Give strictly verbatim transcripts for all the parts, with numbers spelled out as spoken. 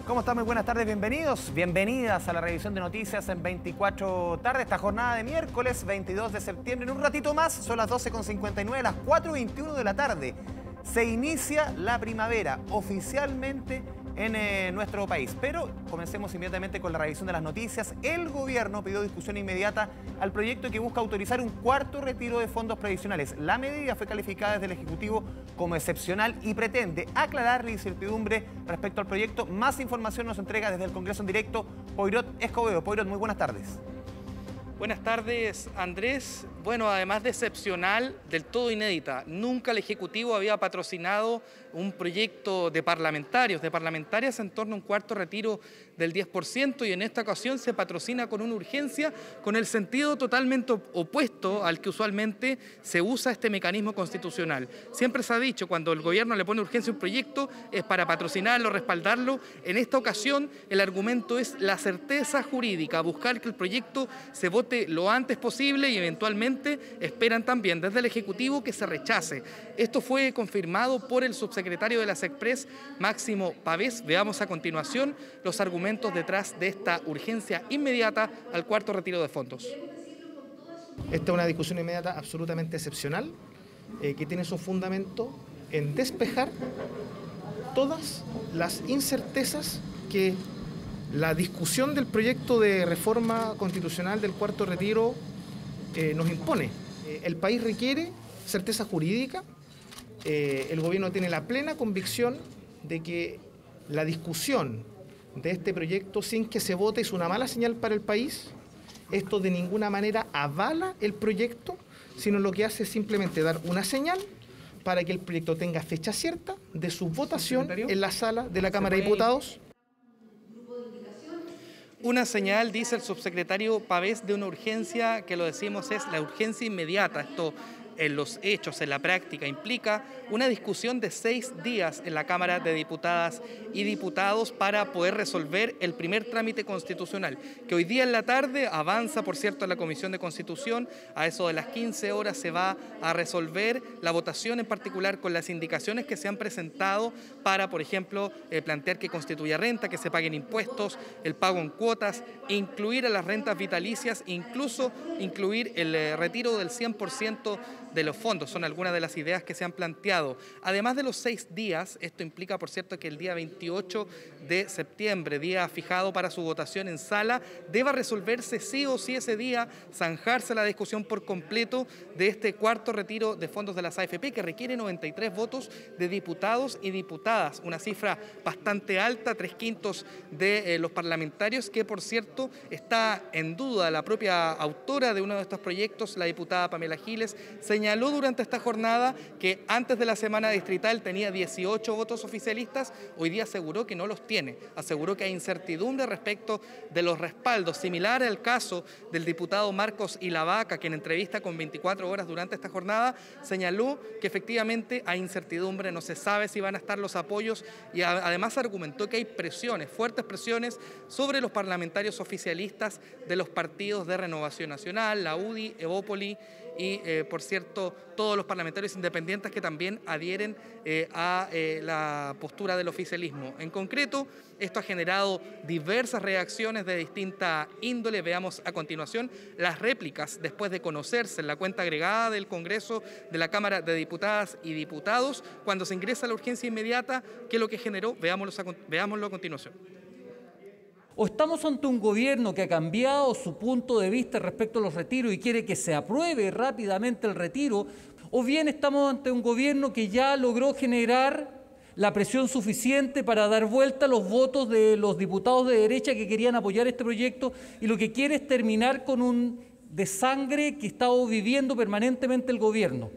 ¿Cómo están? Muy buenas tardes, bienvenidos, bienvenidas a la revisión de noticias en veinticuatro tarde, esta jornada de miércoles veintidós de septiembre. En un ratito más, son las doce con cincuenta y nueve, las cuatro y veintiuno de la tarde. Se inicia la primavera oficialmente en eh, nuestro país. Pero comencemos inmediatamente con la revisión de las noticias. El gobierno pidió discusión inmediata al proyecto que busca autorizar un cuarto retiro de fondos previsionales. La medida fue calificada desde el Ejecutivo como excepcional y pretende aclarar la incertidumbre respecto al proyecto. Más información nos entrega desde el Congreso en directo Poirot Escobedo. Poirot, muy buenas tardes. Buenas tardes, Andrés. Bueno, además de excepcional, del todo inédita. Nunca el Ejecutivo había patrocinado un proyecto de parlamentarios, de parlamentarias en torno a un cuarto retiro del diez por ciento, y en esta ocasión se patrocina con una urgencia con el sentido totalmente opuesto al que usualmente se usa este mecanismo constitucional. Siempre se ha dicho, cuando el gobierno le pone urgencia a un proyecto es para patrocinarlo, respaldarlo. En esta ocasión el argumento es la certeza jurídica, buscar que el proyecto se vote lo antes posible y eventualmente esperan también desde el Ejecutivo que se rechace. Esto fue confirmado por el subsecretario de la SECPRES, Máximo Pavés. Veamos a continuación los argumentos detrás de esta urgencia inmediata al cuarto retiro de fondos. Esta es una discusión inmediata absolutamente excepcional, eh, que tiene su fundamento en despejar todas las incertezas que la discusión del proyecto de reforma constitucional del cuarto retiro eh, nos impone. Eh, el país requiere certeza jurídica. Eh, el gobierno tiene la plena convicción de que la discusión de este proyecto sin que se vote es una mala señal para el país. Esto de ninguna manera avala el proyecto, sino lo que hace es simplemente dar una señal para que el proyecto tenga fecha cierta de su votación en la sala de la Cámara de Diputados. Una señal, dice el subsecretario Pavés, de una urgencia que, lo decimos, es la urgencia inmediata. Esto, en los hechos, en la práctica, implica una discusión de seis días en la Cámara de Diputadas y Diputados para poder resolver el primer trámite constitucional, que hoy día en la tarde avanza, por cierto, en la Comisión de Constitución. A eso de las quince horas se va a resolver la votación, en particular con las indicaciones que se han presentado para, por ejemplo, eh, plantear que constituya renta, que se paguen impuestos, el pago en cuotas, incluir a las rentas vitalicias, incluso incluir el eh, retiro del cien por ciento de los fondos. Son algunas de las ideas que se han planteado. Además de los seis días, esto implica, por cierto, que el día veintiocho de septiembre, día fijado para su votación en sala, deba resolverse sí o sí ese día, zanjarse la discusión por completo de este cuarto retiro de fondos de las A F P, que requiere noventa y tres votos de diputados y diputadas, una cifra bastante alta, tres quintos de eh, los parlamentarios, que por cierto está en duda. La propia autora de uno de estos proyectos, la diputada Pamela Giles, señaló durante esta jornada que antes de la semana distrital tenía dieciocho votos oficialistas. Hoy día aseguró que no los tiene, aseguró que hay incertidumbre respecto de los respaldos, similar al caso del diputado Marcos Ilavaca, que en entrevista con veinticuatro horas durante esta jornada señaló que efectivamente hay incertidumbre, no se sabe si van a estar los apoyos, y además argumentó que hay presiones, fuertes presiones sobre los parlamentarios oficialistas de los partidos de Renovación Nacional, la U D I, Evópoli y, eh, por cierto, todos los parlamentarios independientes que también adhieren eh, a eh, la postura del oficialismo. En concreto, esto ha generado diversas reacciones de distinta índole. Veamos a continuación las réplicas después de conocerse en la cuenta agregada del Congreso de la Cámara de Diputadas y Diputados cuando se ingresa la urgencia inmediata, que es lo que generó. Veámoslo a, veámoslo a continuación. O estamos ante un gobierno que ha cambiado su punto de vista respecto a los retiros y quiere que se apruebe rápidamente el retiro, o bien estamos ante un gobierno que ya logró generar la presión suficiente para dar vuelta a los votos de los diputados de derecha que querían apoyar este proyecto, y lo que quiere es terminar con un desangre que está viviendo permanentemente el gobierno.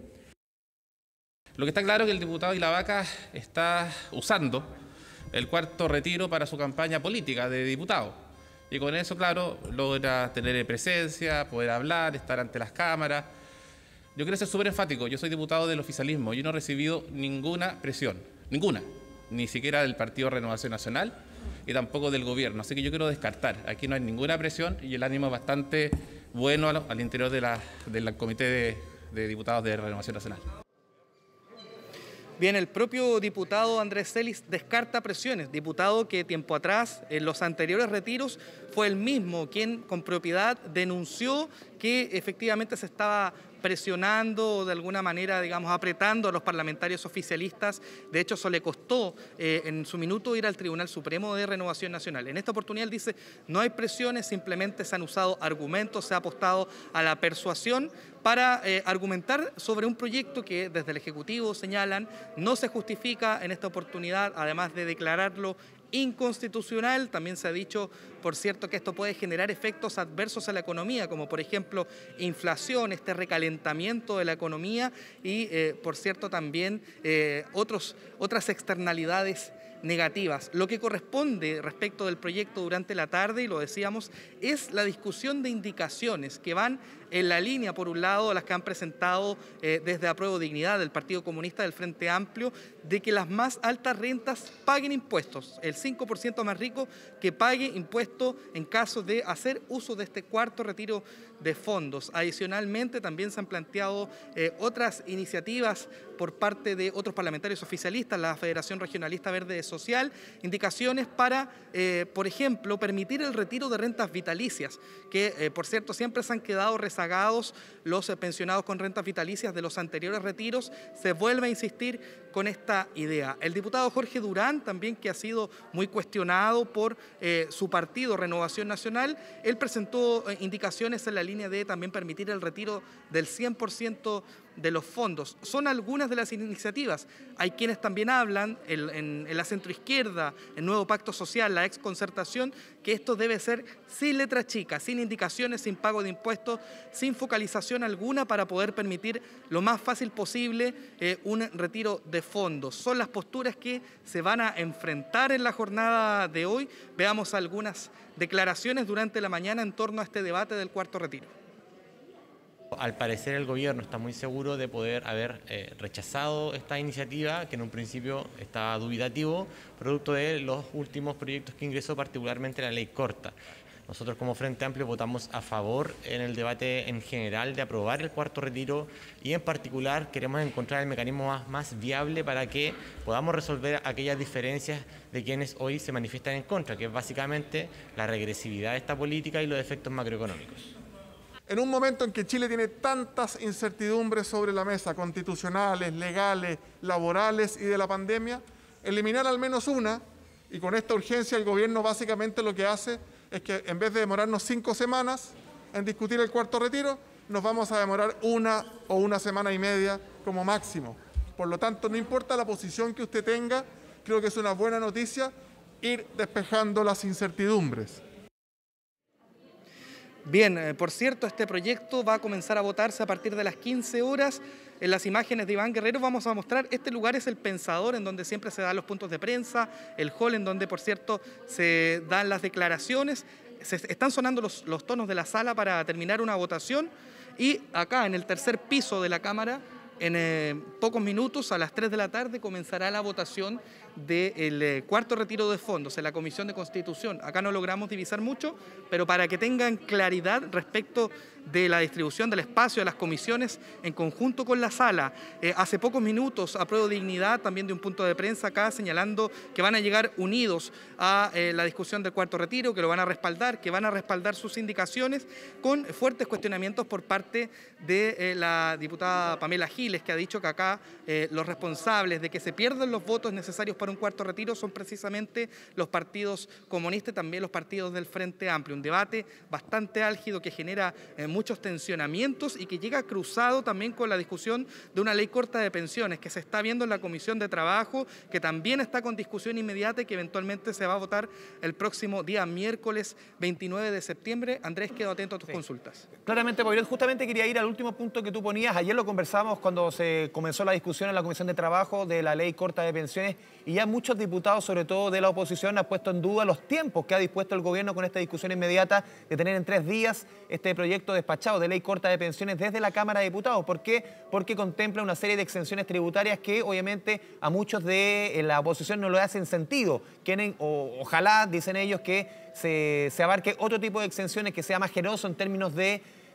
Lo que está claro es que el diputado Ilavaca está usando el cuarto retiro para su campaña política de diputado. Y con eso, claro, logra tener presencia, poder hablar, estar ante las cámaras. Yo quiero ser súper enfático, yo soy diputado del oficialismo, yo no he recibido ninguna presión, ninguna, ni siquiera del Partido Renovación Nacional y tampoco del gobierno. Así que yo quiero descartar, aquí no hay ninguna presión y el ánimo es bastante bueno al, al interior de la, del comité de, de diputados de Renovación Nacional. Bien, el propio diputado Andrés Celis descarta presiones, diputado que tiempo atrás, en los anteriores retiros, fue el mismo quien con propiedad denunció que efectivamente se estaba presionando o de alguna manera, digamos, apretando a los parlamentarios oficialistas. De hecho, eso le costó eh, en su minuto ir al Tribunal Supremo de Renovación Nacional. En esta oportunidad él dice, no hay presiones, simplemente se han usado argumentos, se ha apostado a la persuasión para eh, argumentar sobre un proyecto que desde el Ejecutivo señalan no se justifica en esta oportunidad, además de declararlo inconstitucional. También se ha dicho, por cierto, que esto puede generar efectos adversos a la economía, como por ejemplo inflación, este recalentamiento de la economía y, eh, por cierto, también eh, otros, otras externalidades negativas. Lo que corresponde respecto del proyecto durante la tarde, y lo decíamos, es la discusión de indicaciones que van en la línea, por un lado, las que han presentado eh, desde Apruebo Dignidad, del Partido Comunista, del Frente Amplio, de que las más altas rentas paguen impuestos, el cinco por ciento más rico que pague impuesto en caso de hacer uso de este cuarto retiro de fondos. Adicionalmente, también se han planteado eh, otras iniciativas por parte de otros parlamentarios oficialistas, la Federación Regionalista Verde Social, indicaciones para, eh, por ejemplo, permitir el retiro de rentas vitalicias, que, eh, por cierto, siempre se han quedado rezagados los eh, pensionados con rentas vitalicias de los anteriores retiros. Se vuelve a insistir con esta idea. El diputado Jorge Durán, también, que ha sido muy cuestionado por eh, su partido Renovación Nacional, él presentó eh, indicaciones en la línea de también permitir el retiro del cien por ciento de los fondos. Son algunas de las iniciativas. Hay quienes también hablan en, en, en la centroizquierda, el nuevo pacto social, la exconcertación, que esto debe ser sin letra chica, sin indicaciones, sin pago de impuestos, sin focalización alguna para poder permitir lo más fácil posible eh, un retiro de fondos. Son las posturas que se van a enfrentar en la jornada de hoy. Veamos algunas declaraciones durante la mañana en torno a este debate del cuarto retiro. Al parecer el gobierno está muy seguro de poder haber eh, rechazado esta iniciativa, que en un principio estaba dubitativo, producto de los últimos proyectos que ingresó, particularmente la ley corta. Nosotros como Frente Amplio votamos a favor en el debate en general de aprobar el cuarto retiro y en particular queremos encontrar el mecanismo más, más viable para que podamos resolver aquellas diferencias de quienes hoy se manifiestan en contra, que es básicamente la regresividad de esta política y los efectos macroeconómicos. En un momento en que Chile tiene tantas incertidumbres sobre la mesa, constitucionales, legales, laborales y de la pandemia, eliminar al menos una, y con esta urgencia el gobierno básicamente lo que hace es que en vez de demorarnos cinco semanas en discutir el cuarto retiro, nos vamos a demorar una o una semana y media como máximo. Por lo tanto, no importa la posición que usted tenga, creo que es una buena noticia ir despejando las incertidumbres. Bien, eh, por cierto, este proyecto va a comenzar a votarse a partir de las quince horas. En las imágenes de Iván Guerrero vamos a mostrar, este lugar es el Pensador, en donde siempre se dan los puntos de prensa, el hall en donde, por cierto, se dan las declaraciones. Se están sonando los, los tonos de la sala para terminar una votación y acá en el tercer piso de la Cámara, en eh, pocos minutos, a las tres de la tarde, comenzará la votación del eh, cuarto retiro de fondos en la Comisión de Constitución. Acá no logramos divisar mucho, pero para que tengan claridad respecto de la distribución del espacio de las comisiones en conjunto con la sala. Eh, hace pocos minutos, Apruebo Dignidad, también de un punto de prensa acá, señalando que van a llegar unidos a eh, la discusión del cuarto retiro, que lo van a respaldar, que van a respaldar sus indicaciones, con fuertes cuestionamientos por parte de eh, la diputada Pamela Giles, que ha dicho que acá eh, los responsables de que se pierdan los votos necesarios para un cuarto retiro son precisamente los partidos comunistas y también los partidos del Frente Amplio. Un debate bastante álgido que genera eh, muchos tensionamientos y que llega cruzado también con la discusión de una ley corta de pensiones que se está viendo en la Comisión de Trabajo, que también está con discusión inmediata y que eventualmente se va a votar el próximo día miércoles veintinueve de septiembre. Andrés, quedo atento a tus sí. consultas. Claramente, Paulette, justamente quería ir al último punto que tú ponías. Ayer lo conversamos cuando se comenzó la discusión en la Comisión de Trabajo de la ley corta de pensiones y ya muchos diputados, sobre todo de la oposición, han puesto en duda los tiempos que ha dispuesto el gobierno con esta discusión inmediata de tener en tres días este proyecto despachado de ley corta de pensiones desde la Cámara de Diputados. ¿Por qué? Porque contempla una serie de exenciones tributarias que obviamente a muchos de la oposición no le hacen sentido. Quieren, o, ojalá, dicen ellos, que se, se abarque otro tipo de exenciones que sea más generoso en términos de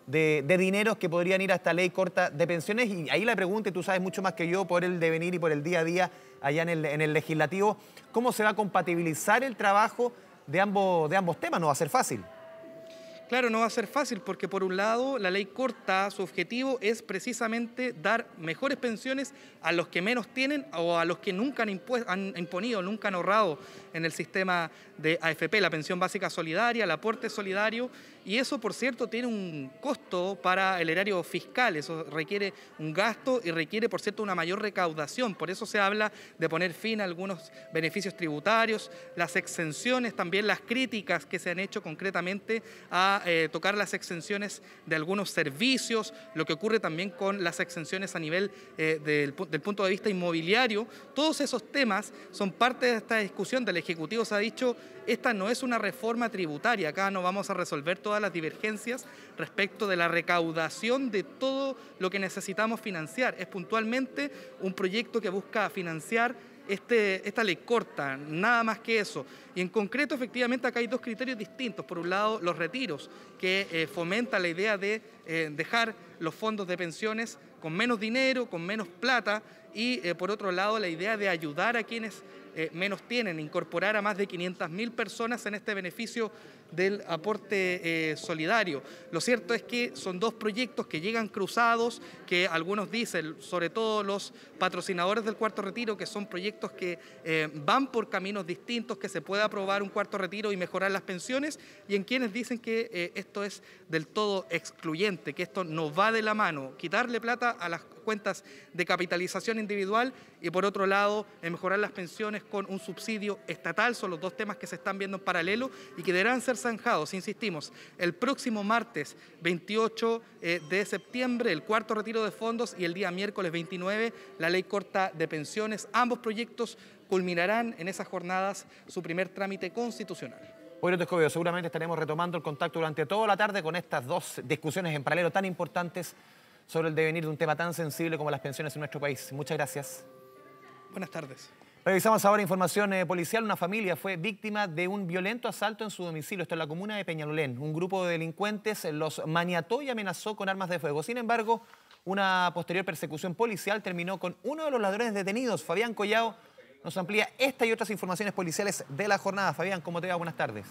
de, de dineros que podrían ir a esta ley corta de pensiones. Y ahí la pregunta, y tú sabes mucho más que yo por el devenir y por el día a día allá en el, en el legislativo, ¿cómo se va a compatibilizar el trabajo de ambos, de ambos temas? No va a ser fácil. Claro, no va a ser fácil porque por un lado la ley corta, su objetivo es precisamente dar mejores pensiones a los que menos tienen o a los que nunca han, han imponido, nunca han ahorrado en el sistema de A F P, la pensión básica solidaria, el aporte solidario, y eso por cierto tiene un costo para el erario fiscal, eso requiere un gasto y requiere por cierto una mayor recaudación, por eso se habla de poner fin a algunos beneficios tributarios, las exenciones, también las críticas que se han hecho concretamente a eh, tocar las exenciones de algunos servicios, lo que ocurre también con las exenciones a nivel eh, del, del punto de vista inmobiliario. Todos esos temas son parte de esta discusión. Del Ejecutivo se ha dicho, esta no es una reforma tributaria, acá no vamos a resolver todas las divergencias respecto de la recaudación de todo lo que necesitamos financiar. Es puntualmente un proyecto que busca financiar Este, esta ley corta, nada más que eso. Y en concreto, efectivamente, acá hay dos criterios distintos. Por un lado, los retiros, que eh, fomenta la idea de eh, dejar los fondos de pensiones con menos dinero, con menos plata, y eh, por otro lado, la idea de ayudar a quienes eh, menos tienen, incorporar a más de quinientas mil personas en este beneficio del aporte eh, solidario. Lo cierto es que son dos proyectos que llegan cruzados, que algunos dicen, sobre todo los patrocinadores del cuarto retiro, que son proyectos que eh, van por caminos distintos, que se puede aprobar un cuarto retiro y mejorar las pensiones, y en quienes dicen que eh, esto es del todo excluyente, que esto no va de la mano, quitarle plata a las cuentas de capitalización individual y por otro lado eh, mejorar las pensiones con un subsidio estatal. Son los dos temas que se están viendo en paralelo y que deberán ser zanjados, insistimos, el próximo martes veintiocho eh, de septiembre, el cuarto retiro de fondos, y el día miércoles veintinueve, la ley corta de pensiones. Ambos proyectos culminarán en esas jornadas su primer trámite constitucional. Bueno, Escobedo, seguramente estaremos retomando el contacto durante toda la tarde con estas dos discusiones en paralelo tan importantes sobre el devenir de un tema tan sensible como las pensiones en nuestro país. Muchas gracias. Buenas tardes. Revisamos ahora información eh, policial. Una familia fue víctima de un violento asalto en su domicilio. Esto en la comuna de Peñalolén. Un grupo de delincuentes los maniató y amenazó con armas de fuego. Sin embargo, una posterior persecución policial terminó con uno de los ladrones detenidos. Fabián Collao nos amplía esta y otras informaciones policiales de la jornada. Fabián, ¿cómo te va? Buenas tardes.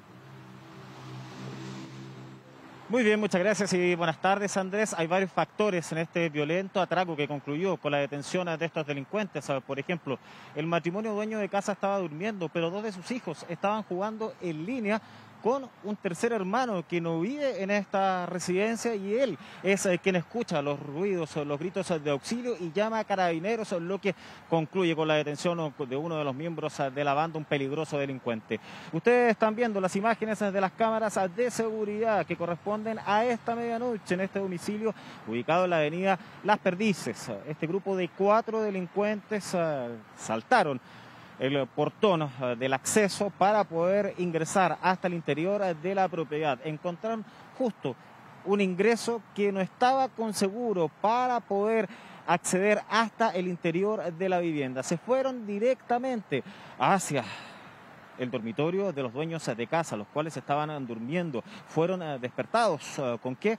Muy bien, muchas gracias y buenas tardes, Andrés. Hay varios factores en este violento atraco que concluyó con la detención de estos delincuentes. Por ejemplo, el matrimonio dueño de casa estaba durmiendo, pero dos de sus hijos estaban jugando en línea con un tercer hermano que no vive en esta residencia, y él es eh, quien escucha los ruidos, los gritos de auxilio y llama a carabineros, lo que concluye con la detención de uno de los miembros de la banda, un peligroso delincuente. Ustedes están viendo las imágenes de las cámaras de seguridad que corresponden a esta medianoche en este domicilio ubicado en la avenida Las Perdices. Este grupo de cuatro delincuentes uh, saltaron el portón del acceso para poder ingresar hasta el interior de la propiedad. Encontraron justo un ingreso que no estaba con seguro para poder acceder hasta el interior de la vivienda. Se fueron directamente hacia el dormitorio de los dueños de casa, los cuales estaban durmiendo. Fueron despertados ¿con qué?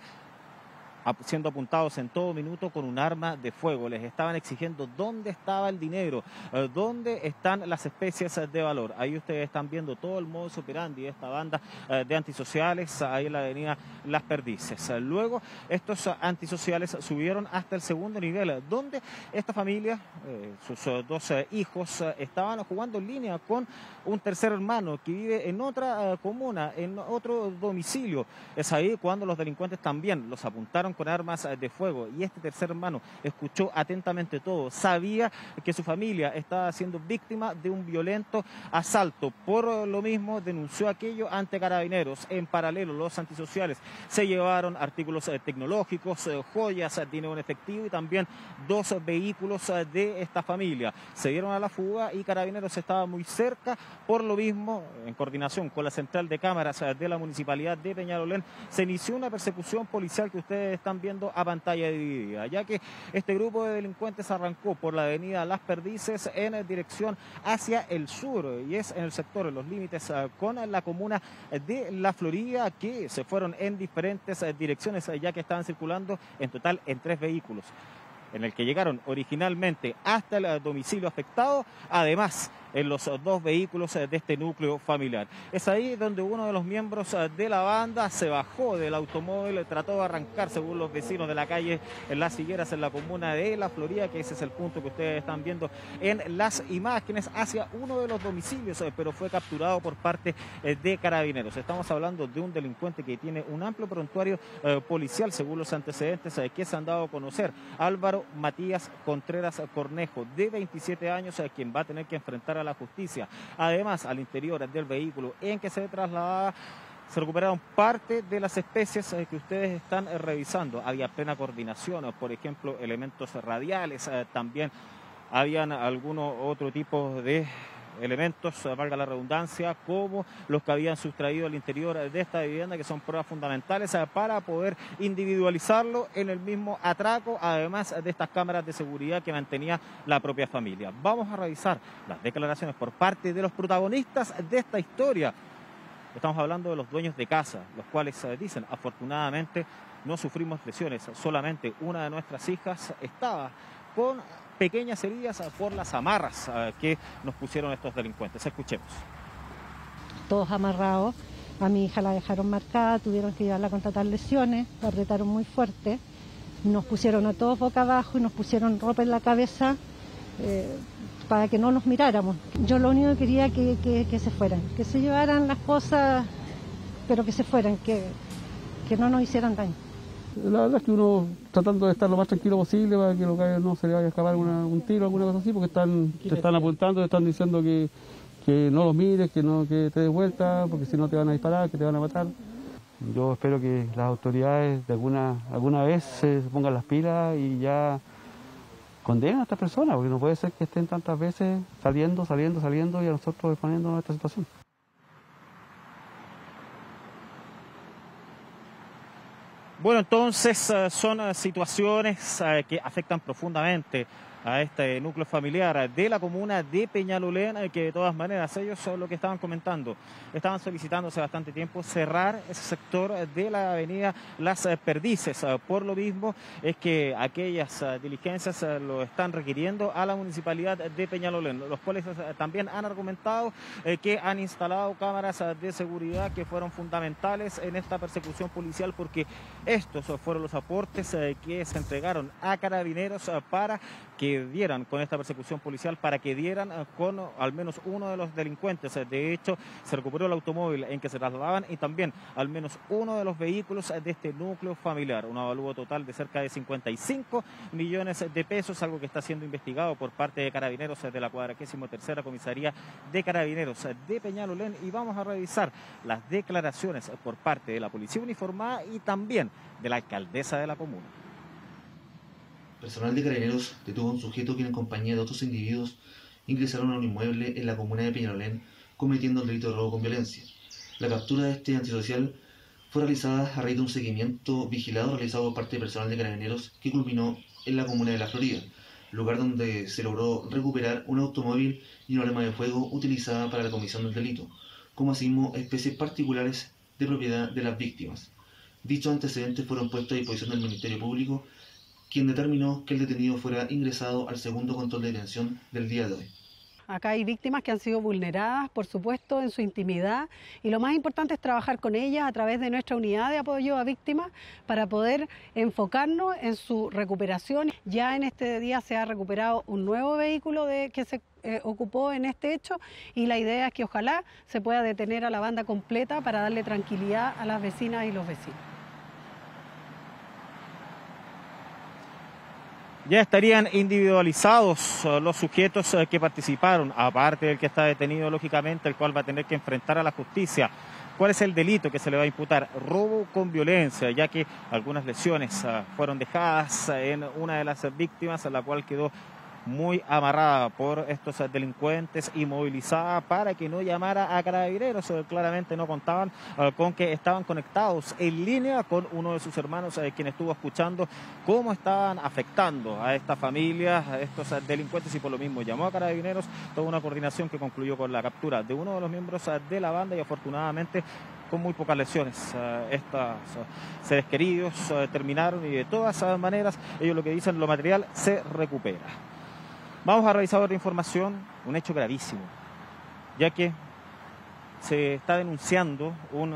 Siendo apuntados en todo minuto con un arma de fuego. Les estaban exigiendo dónde estaba el dinero, eh, dónde están las especies de valor. Ahí ustedes están viendo todo el modus operandi de esta banda eh, de antisociales, ahí en la avenida Las Perdices. Eh, luego, estos uh, antisociales subieron hasta el segundo nivel, donde esta familia, eh, sus uh, dos uh, hijos, uh, estaban jugando en línea con un tercer hermano que vive en otra uh, comuna, en otro domicilio. Es ahí cuando los delincuentes también los apuntaron con armas de fuego, y este tercer hermano escuchó atentamente todo, sabía que su familia estaba siendo víctima de un violento asalto. Por lo mismo denunció aquello ante carabineros. En paralelo, los antisociales se llevaron artículos tecnológicos, joyas, dinero en efectivo y también dos vehículos de esta familia. Se dieron a la fuga y carabineros estaba muy cerca. Por lo mismo, en coordinación con la central de cámaras de la municipalidad de Peñalolén, se inició una persecución policial que ustedes están viendo a pantalla dividida, ya que este grupo de delincuentes arrancó por la avenida Las Perdices en dirección hacia el sur, y es en el sector, en los límites con la comuna de La Florida, que se fueron en diferentes direcciones, ya que estaban circulando en total en tres vehículos, en el que llegaron originalmente hasta el domicilio afectado, además en los dos vehículos de este núcleo familiar. Es ahí donde uno de los miembros de la banda se bajó del automóvil, trató de arrancar, según los vecinos de la calle en Las Higueras, en la comuna de La Florida, que ese es el punto que ustedes están viendo en las imágenes, hacia uno de los domicilios, pero fue capturado por parte de Carabineros. Estamos hablando de un delincuente que tiene un amplio prontuario eh, policial, según los antecedentes eh, que se han dado a conocer. Álvaro Matías Contreras Cornejo, de veintisiete años, eh, quien va a tener que enfrentar a la justicia. Además, al interior del vehículo en que se trasladaba, se recuperaron parte de las especies eh, que ustedes están eh, revisando. Había plena coordinación, por ejemplo, elementos radiales, eh, también habían algunos otro tipo de elementos, valga la redundancia, como los que habían sustraído al interior de esta vivienda, que son pruebas fundamentales para poder individualizarlo en el mismo atraco, además de estas cámaras de seguridad que mantenía la propia familia. Vamos a revisar las declaraciones por parte de los protagonistas de esta historia. Estamos hablando de los dueños de casa, los cuales dicen: afortunadamente no sufrimos lesiones, solamente una de nuestras hijas estaba con pequeñas heridas por las amarras que nos pusieron estos delincuentes. Escuchemos. Todos amarrados. A mi hija la dejaron marcada, tuvieron que llevarla con tratar lesiones, la apretaron muy fuerte, nos pusieron a todos boca abajo y nos pusieron ropa en la cabeza eh, para que no nos miráramos. Yo lo único que quería que, que, que se fueran, que se llevaran las cosas, pero que se fueran, que, que no nos hicieran daño. La verdad es que uno tratando de estar lo más tranquilo posible para que lo que no se le vaya a escapar una, un tiro o alguna cosa así, porque están, te están apuntando, te están diciendo que, que no los mires, que no que te des vuelta, porque si no te van a disparar, que te van a matar. Yo espero que las autoridades de alguna, alguna vez se pongan las pilas y ya condenen a estas personas, porque no puede ser que estén tantas veces saliendo, saliendo, saliendo y a nosotros exponiéndonos a esta situación. Bueno, entonces uh, son uh, situaciones uh, que afectan profundamente a este núcleo familiar de la comuna de Peñalolén, que de todas maneras ellos son lo que estaban comentando. Estaban solicitando hace bastante tiempo cerrar ese sector de la avenida Las Perdices. Por lo mismo es que aquellas diligencias lo están requiriendo a la municipalidad de Peñalolén, los cuales también han argumentado que han instalado cámaras de seguridad que fueron fundamentales en esta persecución policial, porque estos fueron los aportes que se entregaron a Carabineros para que dieran con esta persecución policial, para que dieran con al menos uno de los delincuentes. De hecho, se recuperó el automóvil en que se trasladaban y también al menos uno de los vehículos de este núcleo familiar. Un avalúo total de cerca de cincuenta y cinco millones de pesos, algo que está siendo investigado por parte de Carabineros de la cuadragésima tercera Comisaría de Carabineros de Peñalolén. Y vamos a revisar las declaraciones por parte de la policía uniformada y también de la alcaldesa de la comuna. Personal de Carabineros detuvo a un sujeto que en compañía de otros individuos ingresaron a un inmueble en la comuna de Peñalolén cometiendo el delito de robo con violencia. La captura de este antisocial fue realizada a raíz de un seguimiento vigilado realizado por parte de personal de Carabineros que culminó en la comuna de La Florida, lugar donde se logró recuperar un automóvil y un arma de fuego utilizada para la comisión del delito, como asimismo especies particulares de propiedad de las víctimas. Dichos antecedentes fueron puestos a disposición del Ministerio Público, quien determinó que el detenido fuera ingresado al segundo control de detención del día de hoy. Acá hay víctimas que han sido vulneradas, por supuesto, en su intimidad, y lo más importante es trabajar con ellas a través de nuestra unidad de apoyo a víctimas para poder enfocarnos en su recuperación. Ya en este día se ha recuperado un nuevo vehículo de, que se eh, ocupó en este hecho, y la idea es que ojalá se pueda detener a la banda completa para darle tranquilidad a las vecinas y los vecinos. Ya estarían individualizados los sujetos que participaron, aparte del que está detenido, lógicamente, el cual va a tener que enfrentar a la justicia. ¿Cuál es el delito que se le va a imputar? Robo con violencia, ya que algunas lesiones fueron dejadas en una de las víctimas, la cual quedó muy amarrada por estos delincuentes y movilizada para que no llamara a Carabineros. Claramente no contaban uh, con que estaban conectados en línea con uno de sus hermanos, uh, quien estuvo escuchando cómo estaban afectando a esta familia, a estos uh, delincuentes, y por lo mismo llamó a Carabineros. Toda una coordinación que concluyó con la captura de uno de los miembros uh, de la banda, y afortunadamente con muy pocas lesiones. Uh, estos uh, seres queridos uh, terminaron, y de todas uh, maneras ellos lo que dicen, lo material se recupera. Vamos a revisar otra información, un hecho gravísimo, ya que se está denunciando un,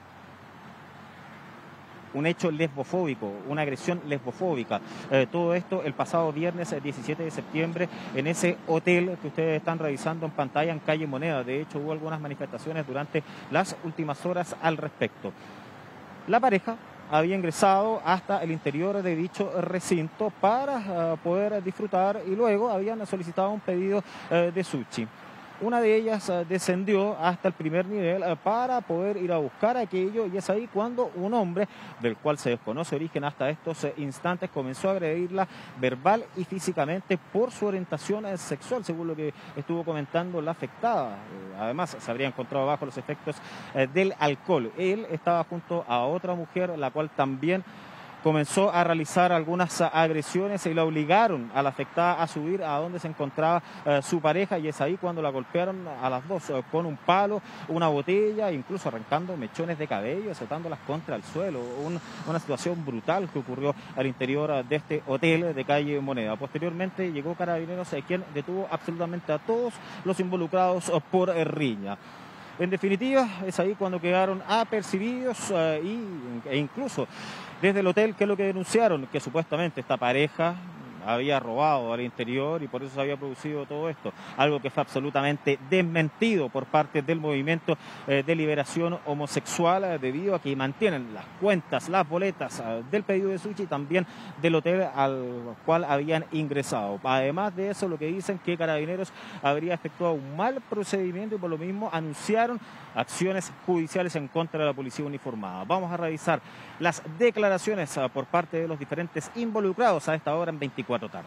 un hecho lesbofóbico, una agresión lesbofóbica. Eh, todo esto el pasado viernes diecisiete de septiembre en ese hotel que ustedes están revisando en pantalla en calle Moneda. De hecho, hubo algunas manifestaciones durante las últimas horas al respecto. La pareja había ingresado hasta el interior de dicho recinto para uh, poder disfrutar, y luego habían solicitado un pedido uh, de sushi. Una de ellas uh, descendió hasta el primer nivel uh, para poder ir a buscar aquello, y es ahí cuando un hombre, del cual se desconoce origen hasta estos uh, instantes, comenzó a agredirla verbal y físicamente por su orientación uh, sexual, según lo que estuvo comentando la afectada. Uh, además, se habría encontrado bajo los efectos uh, del alcohol. Él estaba junto a otra mujer, la cual también comenzó a realizar algunas agresiones y la obligaron a la afectada a subir a donde se encontraba eh, su pareja, y es ahí cuando la golpearon a las dos eh, con un palo, una botella, incluso arrancando mechones de cabello, azotándolas contra el suelo. Un, una situación brutal que ocurrió al interior de este hotel de calle Moneda. Posteriormente llegó Carabineros, eh, quien detuvo absolutamente a todos los involucrados eh, por eh, riña. En definitiva, es ahí cuando quedaron apercibidos eh, y, e incluso desde el hotel, ¿qué es lo que denunciaron? Que supuestamente esta pareja había robado al interior y por eso se había producido todo esto. Algo que fue absolutamente desmentido por parte del movimiento eh, de liberación homosexual, eh, debido a que mantienen las cuentas, las boletas eh, del pedido de sushi y también del hotel al cual habían ingresado. Además de eso, lo que dicen que Carabineros habría efectuado un mal procedimiento, y por lo mismo anunciaron acciones judiciales en contra de la policía uniformada. Vamos a revisar las declaraciones uh, por parte de los diferentes involucrados a esta hora en veinticuatro tarde.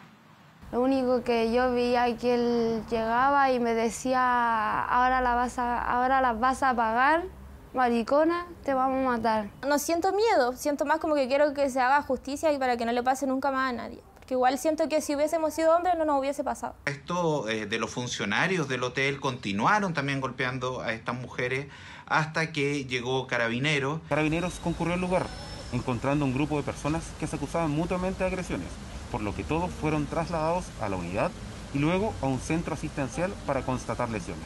Lo único que yo veía que él llegaba y me decía, ahora, la vas a, ahora las vas a pagar, maricona, te vamos a matar. No siento miedo, siento más como que quiero que se haga justicia y para que no le pase nunca más a nadie. Porque igual siento que si hubiésemos sido hombres no nos hubiese pasado. Esto eh, de los funcionarios del hotel continuaron también golpeando a estas mujeres hasta que llegó Carabineros. Carabineros concurrió al lugar, encontrando un grupo de personas que se acusaban mutuamente de agresiones, por lo que todos fueron trasladados a la unidad y luego a un centro asistencial para constatar lesiones.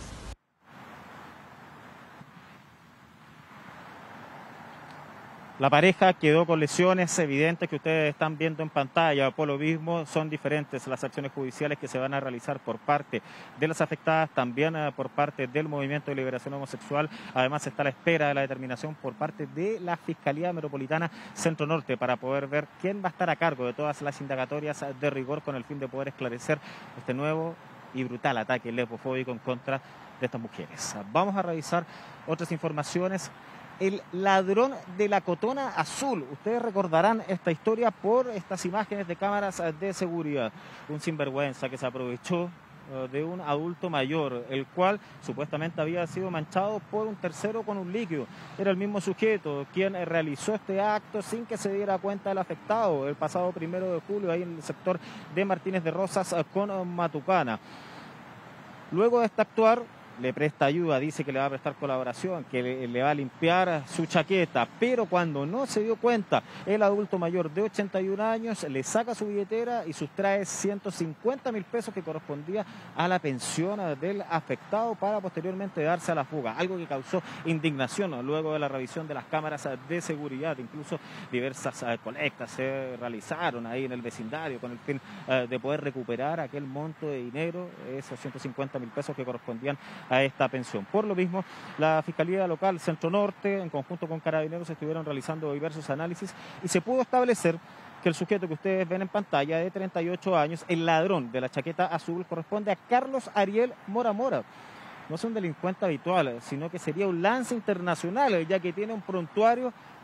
La pareja quedó con lesiones evidentes que ustedes están viendo en pantalla. Por lo mismo, son diferentes las acciones judiciales que se van a realizar por parte de las afectadas, también por parte del Movimiento de Liberación Homosexual. Además, está a la espera de la determinación por parte de la Fiscalía Metropolitana Centro Norte para poder ver quién va a estar a cargo de todas las indagatorias de rigor, con el fin de poder esclarecer este nuevo y brutal ataque lesbofóbico en contra de estas mujeres. Vamos a revisar otras informaciones. El ladrón de la cotona azul. Ustedes recordarán esta historia por estas imágenes de cámaras de seguridad. Un sinvergüenza que se aprovechó de un adulto mayor, el cual supuestamente había sido manchado por un tercero con un líquido. Era el mismo sujeto quien realizó este acto sin que se diera cuenta del afectado el pasado primero de julio, ahí en el sector de Martínez de Rosas con Matucana. Luego de este actuar, le presta ayuda, dice que le va a prestar colaboración, que le, le va a limpiar su chaqueta, pero cuando no se dio cuenta, el adulto mayor de ochenta y un años le saca su billetera y sustrae ciento cincuenta mil pesos que correspondía a la pensión del afectado, para posteriormente darse a la fuga, algo que causó indignación luego de la revisión de las cámaras de seguridad. Incluso diversas uh, colectas se realizaron ahí en el vecindario con el fin uh, de poder recuperar aquel monto de dinero, esos ciento cincuenta mil pesos que correspondían a esta pensión. Por lo mismo, la Fiscalía Local Centro Norte, en conjunto con Carabineros, estuvieron realizando diversos análisis y se pudo establecer que el sujeto que ustedes ven en pantalla, de treinta y ocho años, el ladrón de la chaqueta azul, corresponde a Carlos Ariel Mora Mora. No es un delincuente habitual, sino que sería un lance internacional, ya que tiene un prontuario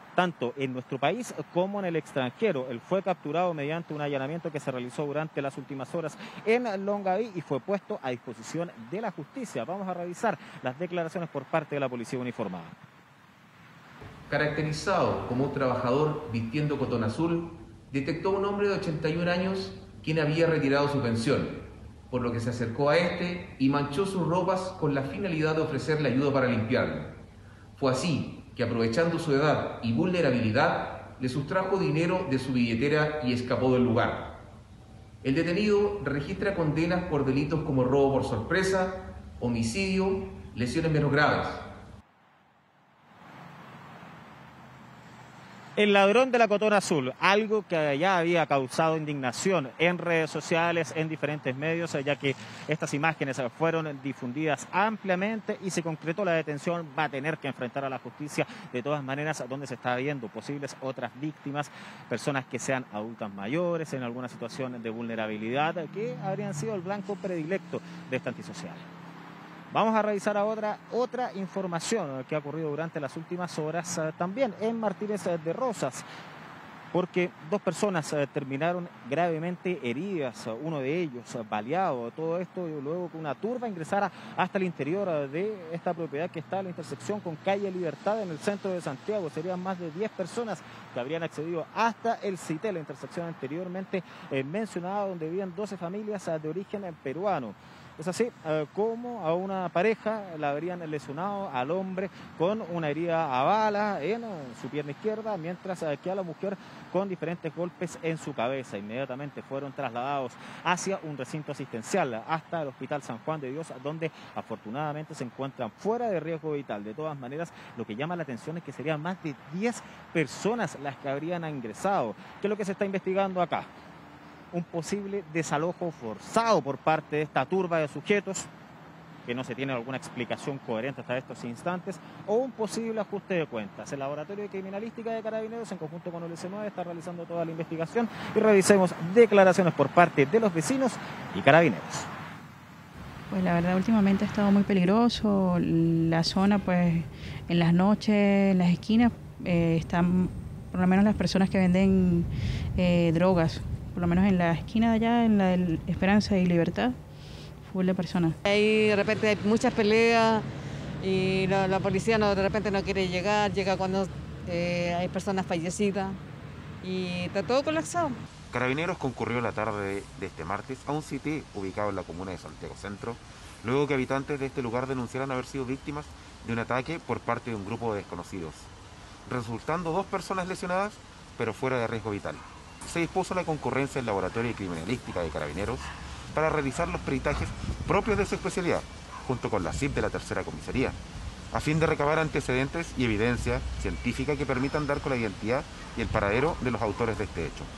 tanto en nuestro país como en el extranjero. Él fue capturado mediante un allanamiento que se realizó durante las últimas horas en Longaví y fue puesto a disposición de la justicia. Vamos a revisar las declaraciones por parte de la policía uniformada. Caracterizado como un trabajador vistiendo cotón azul, detectó a un hombre de ochenta y un años quien había retirado su pensión, por lo que se acercó a este y manchó sus ropas con la finalidad de ofrecerle ayuda para limpiarlo. Fue así que, aprovechando su edad y vulnerabilidad, le sustrajo dinero de su billetera y escapó del lugar. El detenido registra condenas por delitos como robo por sorpresa, homicidio, lesiones menos graves. El ladrón de la cotón azul, algo que ya había causado indignación en redes sociales, en diferentes medios, ya que estas imágenes fueron difundidas ampliamente y se concretó la detención, va a tener que enfrentar a la justicia. De todas maneras, donde se está viendo posibles otras víctimas, personas que sean adultas mayores, en alguna situación de vulnerabilidad, que habrían sido el blanco predilecto de esta antisocial. Vamos a revisar ahora otra información que ha ocurrido durante las últimas horas, eh, también en Martínez de Rosas, porque dos personas eh, terminaron gravemente heridas, uno de ellos eh, baleado, todo esto y luego que una turba ingresara hasta el interior eh, de esta propiedad que está a la intersección con calle Libertad en el centro de Santiago. Serían más de diez personas que habrían accedido hasta el CITEL, la intersección anteriormente eh, mencionada, donde vivían doce familias eh, de origen eh, peruano. Es así eh, como a una pareja la habrían lesionado al hombre con una herida a bala en, en su pierna izquierda, mientras eh, que a la mujer con diferentes golpes en su cabeza. Inmediatamente fueron trasladados hacia un recinto asistencial, hasta el Hospital San Juan de Dios, donde afortunadamente se encuentran fuera de riesgo vital. De todas maneras, lo que llama la atención es que serían más de diez personas las que habrían ingresado. ¿Qué es lo que se está investigando acá? Un posible desalojo forzado por parte de esta turba de sujetos, que no se tiene alguna explicación coherente hasta estos instantes, o un posible ajuste de cuentas. El Laboratorio de Criminalística de Carabineros, en conjunto con el U C nueve, está realizando toda la investigación y revisemos declaraciones por parte de los vecinos y Carabineros. Pues la verdad, últimamente ha estado muy peligroso. La zona, pues, en las noches, en las esquinas, eh, están por lo menos las personas que venden eh, drogas. Por lo menos en la esquina de allá, en la de Esperanza y Libertad, full de personas. Ahí de repente hay muchas peleas y la, la policía no, de repente no quiere llegar, llega cuando eh, hay personas fallecidas y está todo colapsado. Carabineros concurrió la tarde de este martes a un sitio ubicado en la comuna de Santiago Centro, luego que habitantes de este lugar denunciaran haber sido víctimas de un ataque por parte de un grupo de desconocidos, resultando dos personas lesionadas, pero fuera de riesgo vital. Se dispuso la concurrencia del Laboratorio de Criminalística de Carabineros para realizar los peritajes propios de su especialidad, junto con la C I P de la Tercera Comisaría, a fin de recabar antecedentes y evidencia científica que permitan dar con la identidad y el paradero de los autores de este hecho.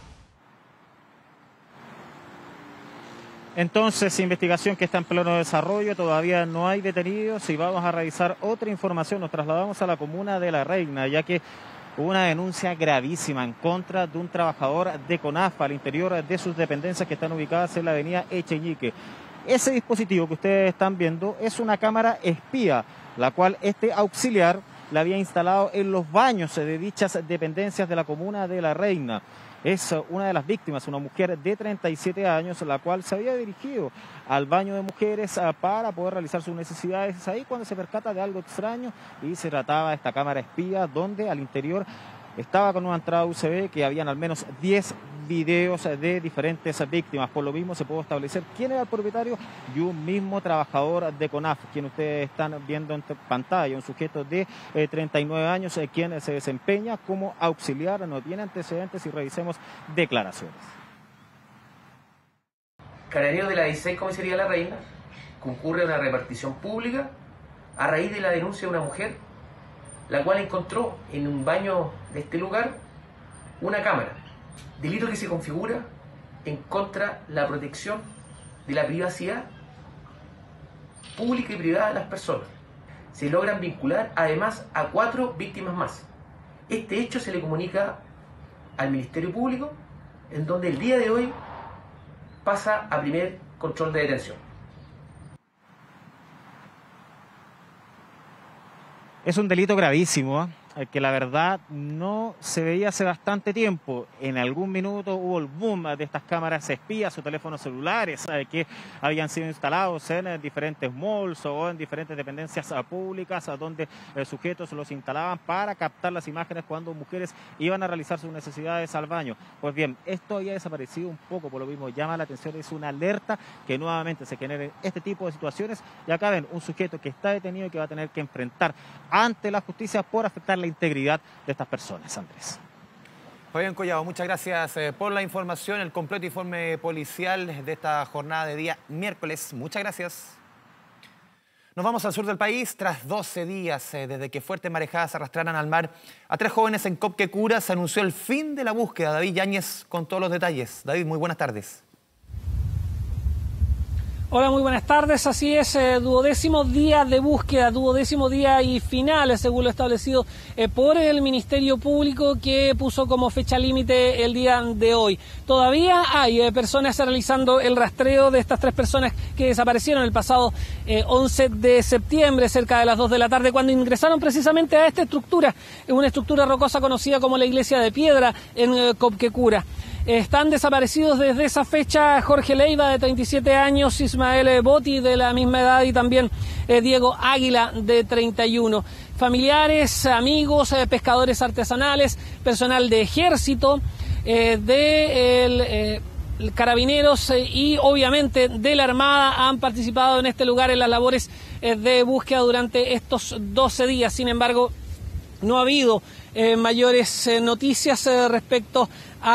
Entonces, investigación que está en pleno desarrollo, todavía no hay detenidos y vamos a revisar otra información. Nos trasladamos a la comuna de La Reina, ya que hubo una denuncia gravísima en contra de un trabajador de CONAF al interior de sus dependencias que están ubicadas en la avenida Echeñique. Ese dispositivo que ustedes están viendo es una cámara espía, la cual este auxiliar la había instalado en los baños de dichas dependencias de la comuna de La Reina. Es una de las víctimas, una mujer de treinta y siete años, la cual se había dirigido al baño de mujeres para poder realizar sus necesidades. Es ahí cuando se percata de algo extraño y se trataba de esta cámara espía, donde al interior estaba con una entrada U S B que habían al menos diez videos de diferentes víctimas. Por lo mismo se pudo establecer quién era el propietario y un mismo trabajador de CONAF, quien ustedes están viendo en pantalla, un sujeto de eh, treinta y nueve años, eh, quien se desempeña como auxiliar, no tiene antecedentes y revisemos declaraciones. Carabineros de la dieciséis Comisaría de La Reina concurre a una repartición pública a raíz de la denuncia de una mujer, la cual encontró en un baño de este lugar una cámara, delito que se configura en contra de la protección de la privacidad pública y privada de las personas. Se logran vincular además a cuatro víctimas más. Este hecho se le comunica al Ministerio Público, en donde el día de hoy pasa a primer control de detención. Es un delito gravísimo, ¿eh? que la verdad no se veía hace bastante tiempo. En algún minuto hubo el boom de estas cámaras espías o teléfonos celulares eh, que habían sido instalados en eh, diferentes malls o en diferentes dependencias eh, públicas, a donde eh, sujetos los instalaban para captar las imágenes cuando mujeres iban a realizar sus necesidades al baño. Pues bien, esto había desaparecido un poco, por lo mismo llama la atención, es una alerta que nuevamente se genere este tipo de situaciones. Y acá ven un sujeto que está detenido y que va a tener que enfrentar ante la justicia por afectar la integridad de estas personas. Andrés. Fabián Collado, muchas gracias eh, por la información, el completo informe policial de esta jornada de día miércoles. Muchas gracias. Nos vamos al sur del país. Tras doce días eh, desde que fuertes marejadas arrastraran al mar a tres jóvenes en Copquecura, se anunció el fin de la búsqueda. David Yáñez con todos los detalles. David, muy buenas tardes. Hola, muy buenas tardes. Así es, eh, duodécimo día de búsqueda, duodécimo día y final, según lo establecido eh, por el Ministerio Público, que puso como fecha límite el día de hoy. Todavía hay eh, personas realizando el rastreo de estas tres personas que desaparecieron el pasado eh, once de septiembre, cerca de las dos de la tarde, cuando ingresaron precisamente a esta estructura, una estructura rocosa conocida como la Iglesia de Piedra en eh, Copquecura. Están desaparecidos desde esa fecha Jorge Leiva, de treinta y siete años, Ismael Botti, de la misma edad, y también eh, Diego Águila, de treinta y uno. Familiares, amigos, eh, pescadores artesanales, personal de ejército, eh, de el, eh, carabineros eh, y obviamente de la Armada han participado en este lugar en las labores eh, de búsqueda durante estos doce días. Sin embargo, no ha habido eh, mayores eh, noticias eh, respecto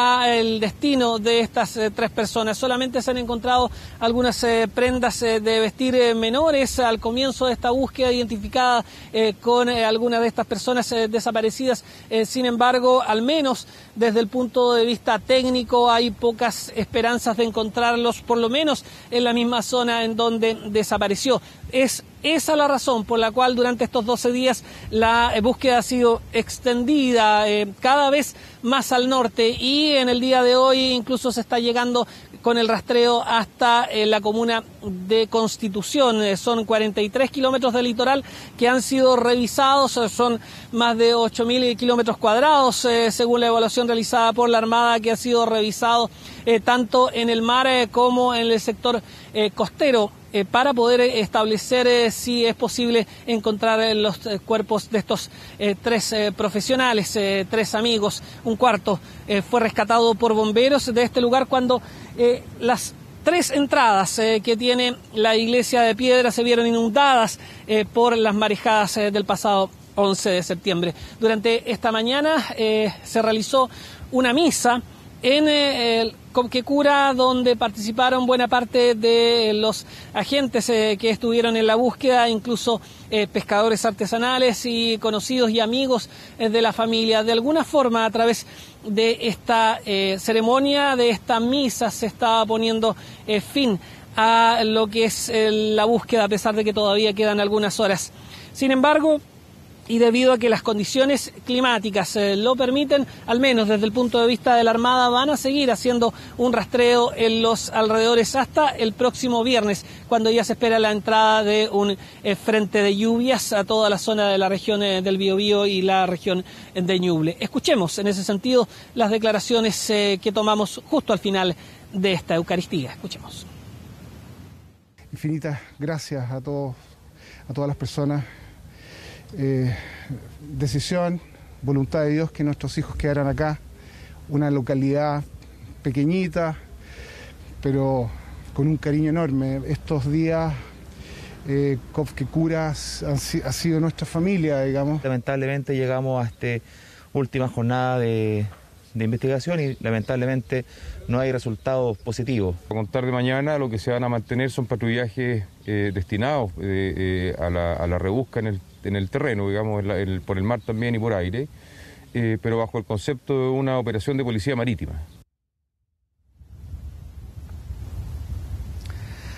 al destino de estas eh, tres personas. Solamente se han encontrado algunas eh, prendas eh, de vestir eh, menores al comienzo de esta búsqueda, identificada eh, con eh, algunas de estas personas eh, desaparecidas. Eh, sin embargo, al menos desde el punto de vista técnico, hay pocas esperanzas de encontrarlos, por lo menos en la misma zona en donde desapareció. Es esa la razón por la cual durante estos doce días la búsqueda ha sido extendida eh, cada vez más al norte, y en el día de hoy incluso se está llegando con el rastreo hasta eh, la comuna de Constitución. Eh, son cuarenta y tres kilómetros de litoral que han sido revisados, eh, son más de ocho mil kilómetros cuadrados, eh, según la evaluación realizada por la Armada, que ha sido revisado eh, tanto en el mar eh, como en el sector eh, costero, Eh, para poder establecer eh, si es posible encontrar eh, los eh, cuerpos de estos eh, tres eh, profesionales, eh, tres amigos. Un cuarto eh, fue rescatado por bomberos de este lugar cuando eh, las tres entradas eh, que tiene la Iglesia de Piedra se vieron inundadas eh, por las marejadas eh, del pasado once de septiembre. Durante esta mañana eh, se realizó una misa en eh, el Copquecura, donde participaron buena parte de los agentes eh, que estuvieron en la búsqueda, incluso eh, pescadores artesanales y conocidos y amigos eh, de la familia. De alguna forma, a través de esta eh, ceremonia, de esta misa, se estaba poniendo eh, fin a lo que es eh, la búsqueda, a pesar de que todavía quedan algunas horas. Sin embargo, y debido a que las condiciones climáticas eh, lo permiten, al menos desde el punto de vista de la Armada, van a seguir haciendo un rastreo en los alrededores hasta el próximo viernes, cuando ya se espera la entrada de un eh, frente de lluvias a toda la zona de la región eh, del Biobío y la región de Ñuble. Escuchemos en ese sentido las declaraciones eh, que tomamos justo al final de esta Eucaristía. Escuchemos. Infinitas gracias a todos, a todas las personas. Eh, decisión, voluntad de Dios que nuestros hijos quedaran acá, una localidad pequeñita, pero con un cariño enorme. Estos días eh, Copquecura ha, ha sido nuestra familia, digamos. Lamentablemente llegamos a esta última jornada de, de investigación y lamentablemente no hay resultados positivos. A contar de mañana, lo que se van a mantener son patrullajes eh, destinados eh, eh, a, la, a la rebusca en el en el terreno, digamos, en la, el, por el mar también y por aire, eh, pero bajo el concepto de una operación de policía marítima.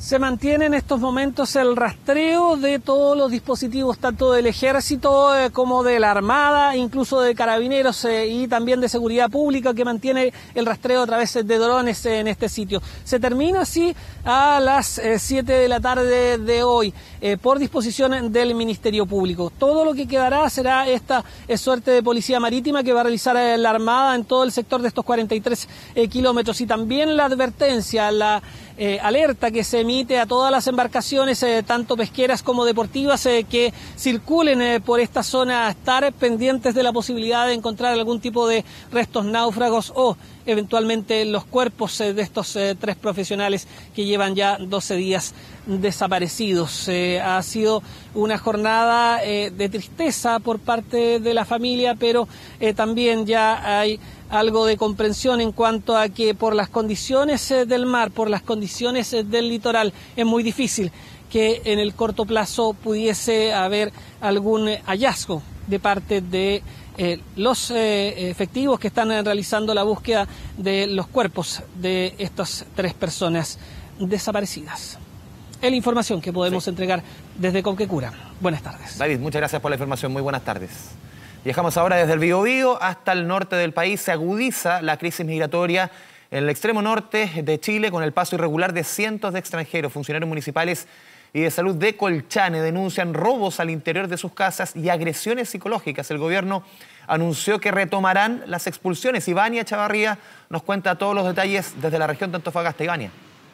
Se mantiene en estos momentos el rastreo de todos los dispositivos, tanto del Ejército eh, como de la Armada, incluso de Carabineros eh, y también de Seguridad Pública, que mantiene el rastreo a través de drones eh, en este sitio. Se termina así a las eh, siete de la tarde de hoy, eh, por disposición del Ministerio Público. Todo lo que quedará será esta eh, suerte de policía marítima que va a realizar eh, la Armada en todo el sector de estos cuarenta y tres eh, kilómetros, y también la advertencia, la Eh, alerta que se emite a todas las embarcaciones, eh, tanto pesqueras como deportivas, eh, que circulen eh, por esta zona, estar pendientes de la posibilidad de encontrar algún tipo de restos náufragos o eventualmente los cuerpos eh, de estos eh, tres profesionales que llevan ya doce días desaparecidos. Eh, ha sido una jornada eh, de tristeza por parte de la familia, pero eh, también ya hay algo de comprensión en cuanto a que por las condiciones eh, del mar, por las condiciones eh, del litoral, es muy difícil que en el corto plazo pudiese haber algún eh, hallazgo de parte de eh, los eh, efectivos que están eh, realizando la búsqueda de los cuerpos de estas tres personas desaparecidas. Es la información que podemos sí. entregar desde Conquecura. Buenas tardes. David, muchas gracias por la información. Muy buenas tardes. Viajamos ahora desde el Biobío hasta el norte del país. Se agudiza la crisis migratoria en el extremo norte de Chile con el paso irregular de cientos de extranjeros. Funcionarios municipales y de salud de Colchane denuncian robos al interior de sus casas y agresiones psicológicas. El gobierno anunció que retomarán las expulsiones. Ivania Chavarría nos cuenta todos los detalles desde la región de Antofagasta. Ivania.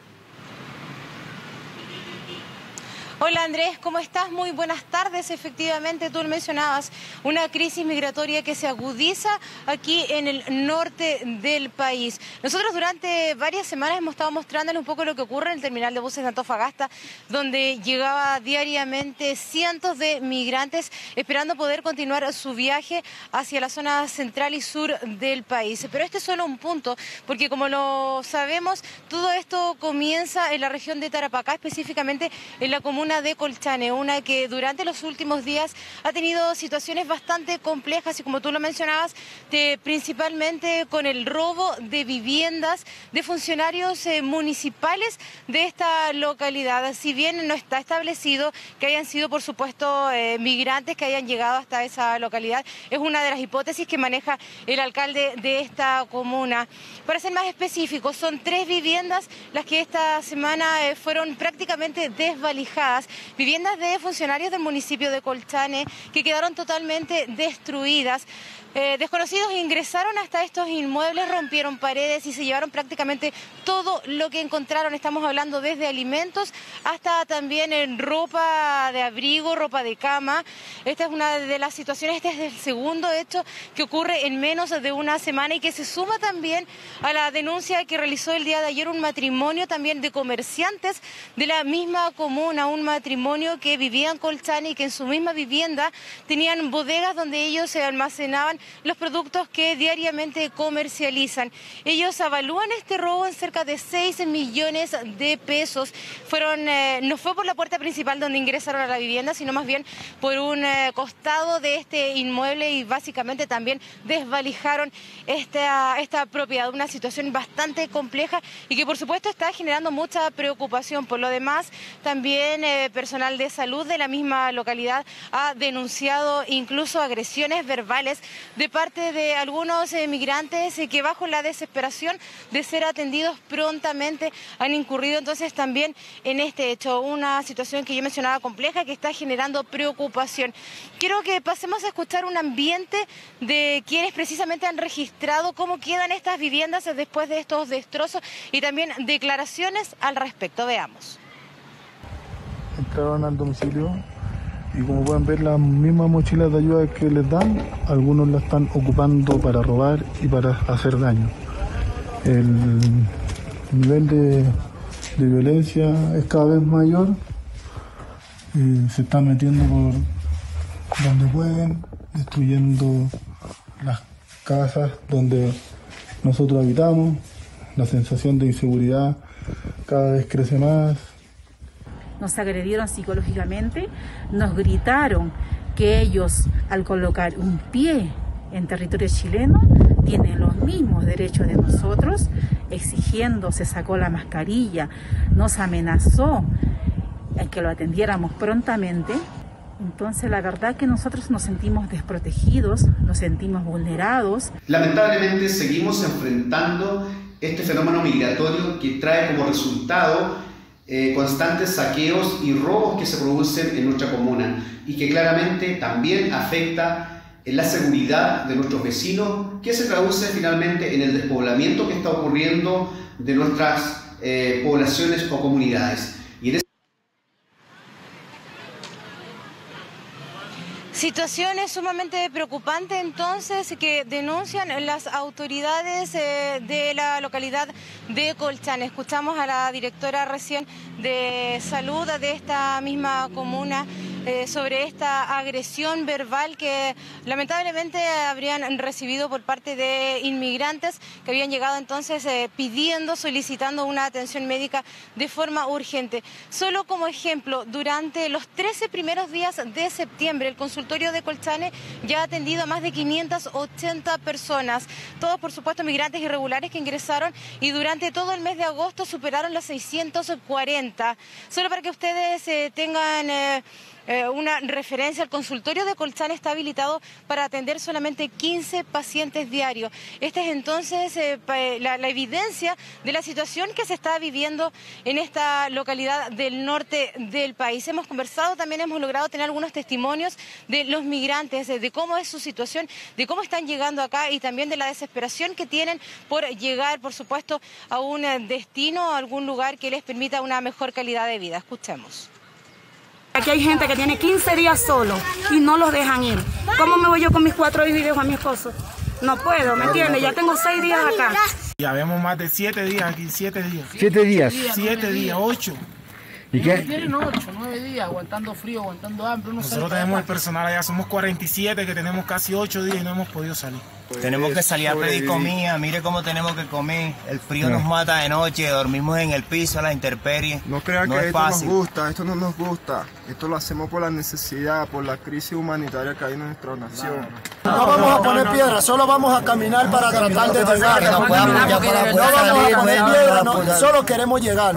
Hola Andrés, ¿cómo estás? Muy buenas tardes. Efectivamente, tú lo mencionabas, una crisis migratoria que se agudiza aquí en el norte del país. Nosotros durante varias semanas hemos estado mostrándoles un poco lo que ocurre en el terminal de buses de Antofagasta, donde llegaba diariamente cientos de migrantes esperando poder continuar su viaje hacia la zona central y sur del país. Pero este es solo un punto, porque como lo sabemos, todo esto comienza en la región de Tarapacá, específicamente en la comuna de Colchane, una que durante los últimos días ha tenido situaciones bastante complejas y como tú lo mencionabas, de, principalmente con el robo de viviendas de funcionarios eh, municipales de esta localidad. Si bien no está establecido que hayan sido, por supuesto, eh, migrantes que hayan llegado hasta esa localidad, es una de las hipótesis que maneja el alcalde de esta comuna. Para ser más específicos, son tres viviendas las que esta semana eh, fueron prácticamente desvalijadas. Viviendas de funcionarios del municipio de Colchane que quedaron totalmente destruidas. Eh, desconocidos ingresaron hasta estos inmuebles, rompieron paredes y se llevaron prácticamente todo lo que encontraron. Estamos hablando desde alimentos hasta también en ropa de abrigo, ropa de cama. Esta es una de las situaciones, este es el segundo hecho que ocurre en menos de una semana y que se suma también a la denuncia que realizó el día de ayer un matrimonio también de comerciantes de la misma comuna, un matrimonio que vivía en Colchane y que en su misma vivienda tenían bodegas donde ellos se almacenaban los productos que diariamente comercializan. Ellos avalúan este robo en cerca de seis millones de pesos. Fueron, eh, no fue por la puerta principal donde ingresaron a la vivienda, sino más bien por un eh, costado de este inmueble y básicamente también desvalijaron esta, esta propiedad. Una situación bastante compleja y que por supuesto está generando mucha preocupación. Por lo demás, también eh, personal de salud de la misma localidad ha denunciado incluso agresiones verbales de parte de algunos eh, migrantes eh, que bajo la desesperación de ser atendidos prontamente han incurrido entonces también en este hecho. Una situación que yo mencionaba compleja que está generando preocupación. Quiero que pasemos a escuchar un ambiente de quienes precisamente han registrado cómo quedan estas viviendas después de estos destrozos y también declaraciones al respecto. Veamos. Entraron al domicilio y como pueden ver las mismas mochilas de ayuda que les dan, algunos la están ocupando para robar y para hacer daño. El nivel de, de violencia es cada vez mayor, y se están metiendo por donde pueden, destruyendo las casas donde nosotros habitamos. La sensación de inseguridad cada vez crece más. Nos agredieron psicológicamente, nos gritaron que ellos al colocar un pie en territorio chileno tienen los mismos derechos de nosotros exigiendo, se sacó la mascarilla, nos amenazó en que lo atendiéramos prontamente. Entonces la verdad que nosotros nos sentimos desprotegidos, nos sentimos vulnerados. Lamentablemente seguimos enfrentando este fenómeno migratorio que trae como resultado eh, constantes saqueos y robos que se producen en nuestra comuna y que claramente también afecta en la seguridad de nuestros vecinos, que se traduce finalmente en el despoblamiento que está ocurriendo de nuestras eh, poblaciones o comunidades. Y en Situaciones sumamente preocupantes entonces que denuncian las autoridades eh, de la localidad de Colchane. Escuchamos a la directora recién de salud de esta misma comuna eh, sobre esta agresión verbal que lamentablemente habrían recibido por parte de inmigrantes que habían llegado entonces eh, pidiendo, solicitando una atención médica de forma urgente. Solo como ejemplo, durante los trece primeros días de septiembre, el consultorio de Colchane ya ha atendido a más de quinientas ochenta personas, todos por supuesto migrantes irregulares que ingresaron, y durante todo el mes de agosto superaron los seiscientos cuarenta. Solo para que ustedes eh, tengan eh, eh, una referencia, el consultorio de Colchane está habilitado para atender solamente quince pacientes diarios. Esta es entonces eh, la, la evidencia de la situación que se está viviendo en esta localidad del norte del país. Hemos conversado, también hemos logrado tener algunos testimonios de los migrantes, de cómo es su situación, de cómo están llegando acá y también de la desesperación que tienen por llegar, por supuesto, a un destino, a algún lugar que les permita una mejor calidad de vida. Escuchemos. Aquí hay gente que tiene quince días solo y no los dejan ir. ¿Cómo me voy yo con mis cuatro hijos y dejo a mi esposo? No puedo, ¿me entiendes? Ya tengo seis días acá. Ya vemos más de siete días aquí, siete días. ¿Siete días? Siete días, ocho. ¿Y qué? Tienen ocho, nueve días aguantando frío, aguantando hambre. Nosotros tenemos el personal allá, somos cuarenta y siete que tenemos casi ocho días y no hemos podido salir. Tenemos que salir a pedir comida, mire cómo tenemos que comer. El frío nos mata de noche, dormimos en el piso a la intemperie. No crean no que es esto fácil. nos gusta, esto no nos gusta. Esto lo hacemos por la necesidad, por la crisis humanitaria que hay en nuestra nación. No vamos a poner piedra, solo vamos a caminar para tratar de llegar. No No vamos a poner piedra, no, solo queremos llegar.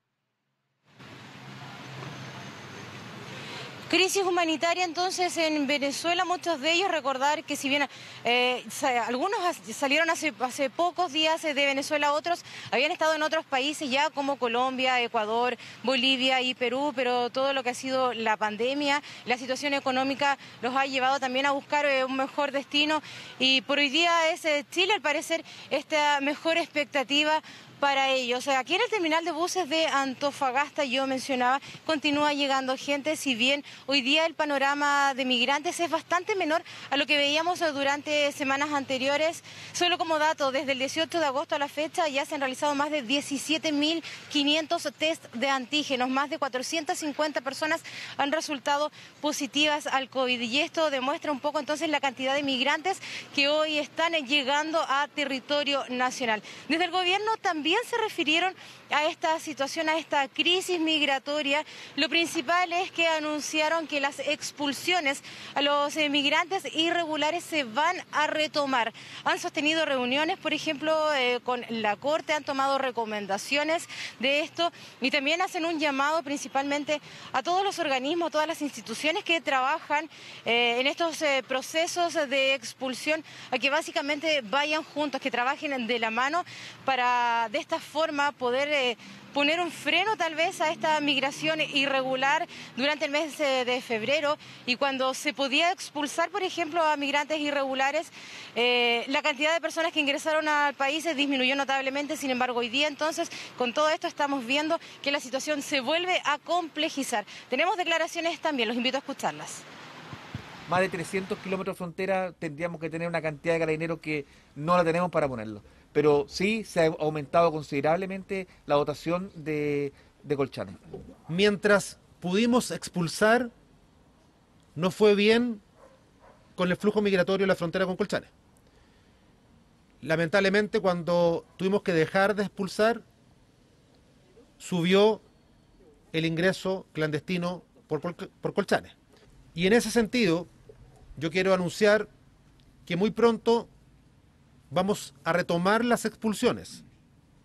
Crisis humanitaria entonces en Venezuela, muchos de ellos, recordar que si bien eh, algunos salieron hace, hace pocos días de Venezuela, otros habían estado en otros países ya como Colombia, Ecuador, Bolivia y Perú, pero todo lo que ha sido la pandemia, la situación económica los ha llevado también a buscar eh, un mejor destino, y por hoy día es eh, Chile al parecer esta mejor expectativa para ellos. Aquí en el terminal de buses de Antofagasta, yo mencionaba, continúa llegando gente, si bien hoy día el panorama de migrantes es bastante menor a lo que veíamos durante semanas anteriores. Solo como dato, desde el dieciocho de agosto a la fecha ya se han realizado más de diecisiete mil quinientos test de antígenos, más de cuatrocientas cincuenta personas han resultado positivas al COVID, y esto demuestra un poco entonces la cantidad de migrantes que hoy están llegando a territorio nacional. Desde el gobierno también se refirieron a esta situación, a esta crisis migratoria. Lo principal es que anunciaron que las expulsiones a los migrantes irregulares se van a retomar. Han sostenido reuniones, por ejemplo, eh, con la Corte, han tomado recomendaciones de esto y también hacen un llamado principalmente a todos los organismos, a todas las instituciones que trabajan eh, en estos eh, procesos de expulsión, a que básicamente vayan juntos, que trabajen de la mano para de esta forma poder eh, poner un freno tal vez a esta migración irregular durante el mes de, de febrero, y cuando se podía expulsar, por ejemplo, a migrantes irregulares, eh, la cantidad de personas que ingresaron al país disminuyó notablemente. Sin embargo, hoy día entonces, con todo esto estamos viendo que la situación se vuelve a complejizar. Tenemos declaraciones también, los invito a escucharlas. Más de trescientos kilómetros de frontera, tendríamos que tener una cantidad de carabineros que no la tenemos para ponerlo. Pero sí se ha aumentado considerablemente la dotación de, de Colchane. Mientras pudimos expulsar, no fue bien con el flujo migratorio de la frontera con Colchane. Lamentablemente, cuando tuvimos que dejar de expulsar, subió el ingreso clandestino por, por Colchane. Y en ese sentido, yo quiero anunciar que muy pronto vamos a retomar las expulsiones,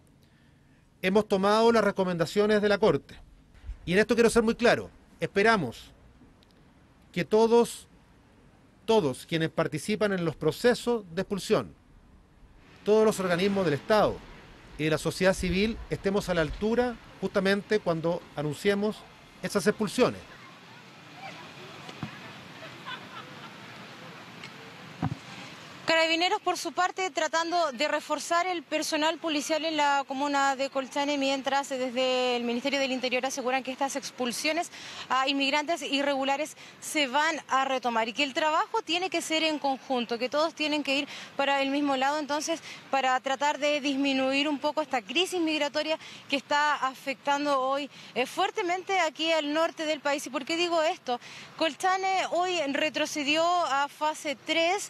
hemos tomado las recomendaciones de la Corte. Y en esto quiero ser muy claro, esperamos que todos, todos quienes participan en los procesos de expulsión, todos los organismos del Estado y de la sociedad civil estemos a la altura justamente cuando anunciemos esas expulsiones. Carabineros, por su parte, tratando de reforzar el personal policial en la comuna de Colchane, mientras desde el Ministerio del Interior aseguran que estas expulsiones a inmigrantes irregulares se van a retomar y que el trabajo tiene que ser en conjunto, que todos tienen que ir para el mismo lado, entonces, para tratar de disminuir un poco esta crisis migratoria que está afectando hoy eh, fuertemente aquí al norte del país. ¿Y por qué digo esto? Colchane hoy retrocedió a fase tres.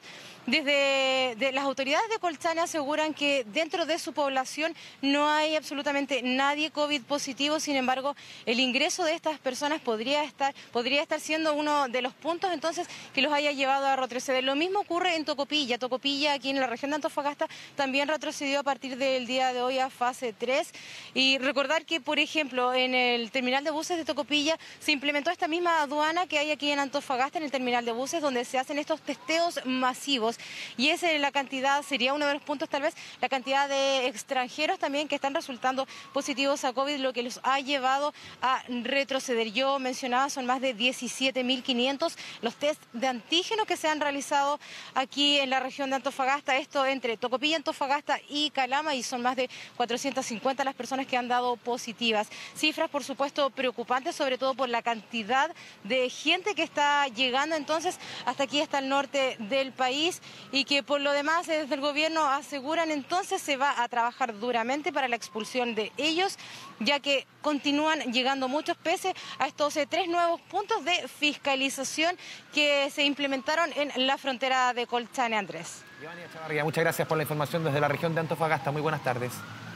Desde de las autoridades de Colchane aseguran que dentro de su población no hay absolutamente nadie COVID positivo, sin embargo, el ingreso de estas personas podría estar, podría estar siendo uno de los puntos entonces que los haya llevado a retroceder. Lo mismo ocurre en Tocopilla. Tocopilla, aquí en la región de Antofagasta, también retrocedió a partir del día de hoy a fase tres. Y recordar que, por ejemplo, en el terminal de buses de Tocopilla se implementó esta misma aduana que hay aquí en Antofagasta, en el terminal de buses, donde se hacen estos testeos masivos. Y esa es la cantidad, sería uno de los puntos tal vez, la cantidad de extranjeros también que están resultando positivos a COVID, lo que los ha llevado a retroceder. Yo mencionaba, son más de diecisiete mil quinientos los test de antígeno que se han realizado aquí en la región de Antofagasta, esto entre Tocopilla, Antofagasta y Calama, y son más de cuatrocientas cincuenta las personas que han dado positivas. Cifras, por supuesto, preocupantes, sobre todo por la cantidad de gente que está llegando entonces hasta aquí, hasta el norte del país, y que por lo demás desde el gobierno aseguran entonces se va a trabajar duramente para la expulsión de ellos, ya que continúan llegando muchos pese a estos eh, tres nuevos puntos de fiscalización que se implementaron en la frontera de Colchane, Andrés. Giovanni Echavarría, muchas gracias por la información desde la región de Antofagasta. Muy buenas tardes.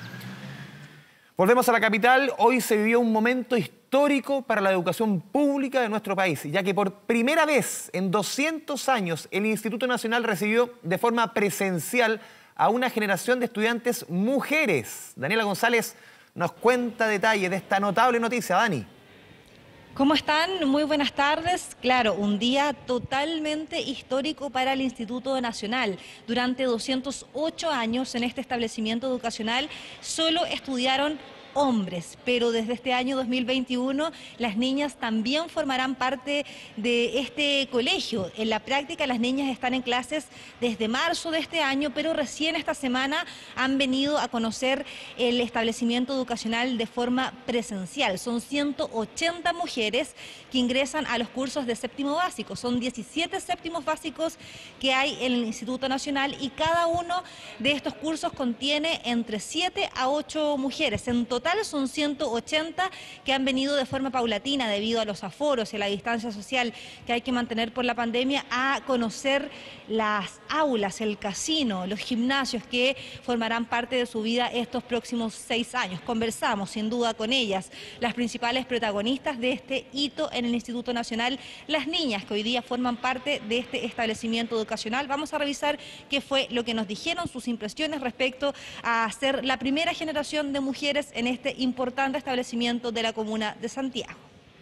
Volvemos a la capital. Hoy se vivió un momento histórico para la educación pública de nuestro país, ya que por primera vez en doscientos años el Instituto Nacional recibió de forma presencial a una generación de estudiantes mujeres. Daniela González nos cuenta detalles de esta notable noticia. Dani. ¿Cómo están? Muy buenas tardes. Claro, un día totalmente histórico para el Instituto Nacional. Durante doscientos ocho años en este establecimiento educacional solo estudiaron hombres, pero desde este año dos mil veintiuno las niñas también formarán parte de este colegio. En la práctica las niñas están en clases desde marzo de este año, pero recién esta semana han venido a conocer el establecimiento educacional de forma presencial. Son ciento ochenta mujeres que ingresan a los cursos de séptimo básico. Son diecisiete séptimos básicos que hay en el Instituto Nacional y cada uno de estos cursos contiene entre siete a ocho mujeres. En total son ciento ochenta que han venido de forma paulatina debido a los aforos y a la distancia social que hay que mantener por la pandemia a conocer las aulas, el casino, los gimnasios que formarán parte de su vida estos próximos seis años. Conversamos sin duda con ellas, las principales protagonistas de este hito en el Instituto Nacional, las niñas que hoy día forman parte de este establecimiento educacional. Vamos a revisar qué fue lo que nos dijeron, sus impresiones respecto a ser la primera generación de mujeres en este importante establecimiento de la comuna de Santiago.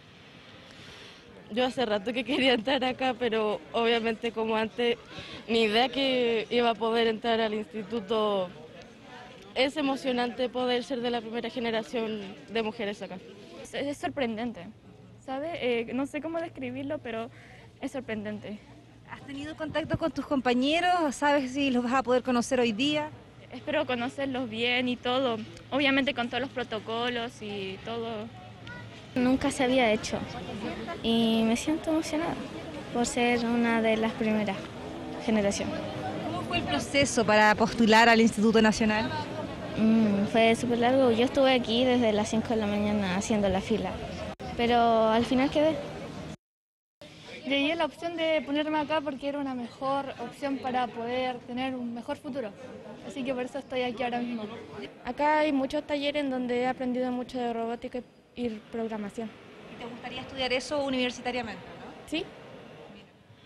Yo hace rato que quería entrar acá, pero obviamente como antes, ni idea que iba a poder entrar al instituto. Es emocionante poder ser de la primera generación de mujeres acá. Es, es sorprendente, ¿sabes? Eh, no sé cómo describirlo, pero es sorprendente. ¿Has tenido contacto con tus compañeros? ¿Sabes si los vas a poder conocer hoy día? Espero conocerlos bien y todo, obviamente con todos los protocolos y todo. Nunca se había hecho y me siento emocionada por ser una de las primeras generaciones. ¿Cómo fue el proceso para postular al Instituto Nacional? Mm, fue súper largo, yo estuve aquí desde las cinco de la mañana haciendo la fila, pero al final quedé. Llegué a la opción de ponerme acá porque era una mejor opción para poder tener un mejor futuro. Así que por eso estoy aquí ahora mismo. Acá hay muchos talleres en donde he aprendido mucho de robótica y programación. ¿Y te gustaría estudiar eso universitariamente, no? Sí.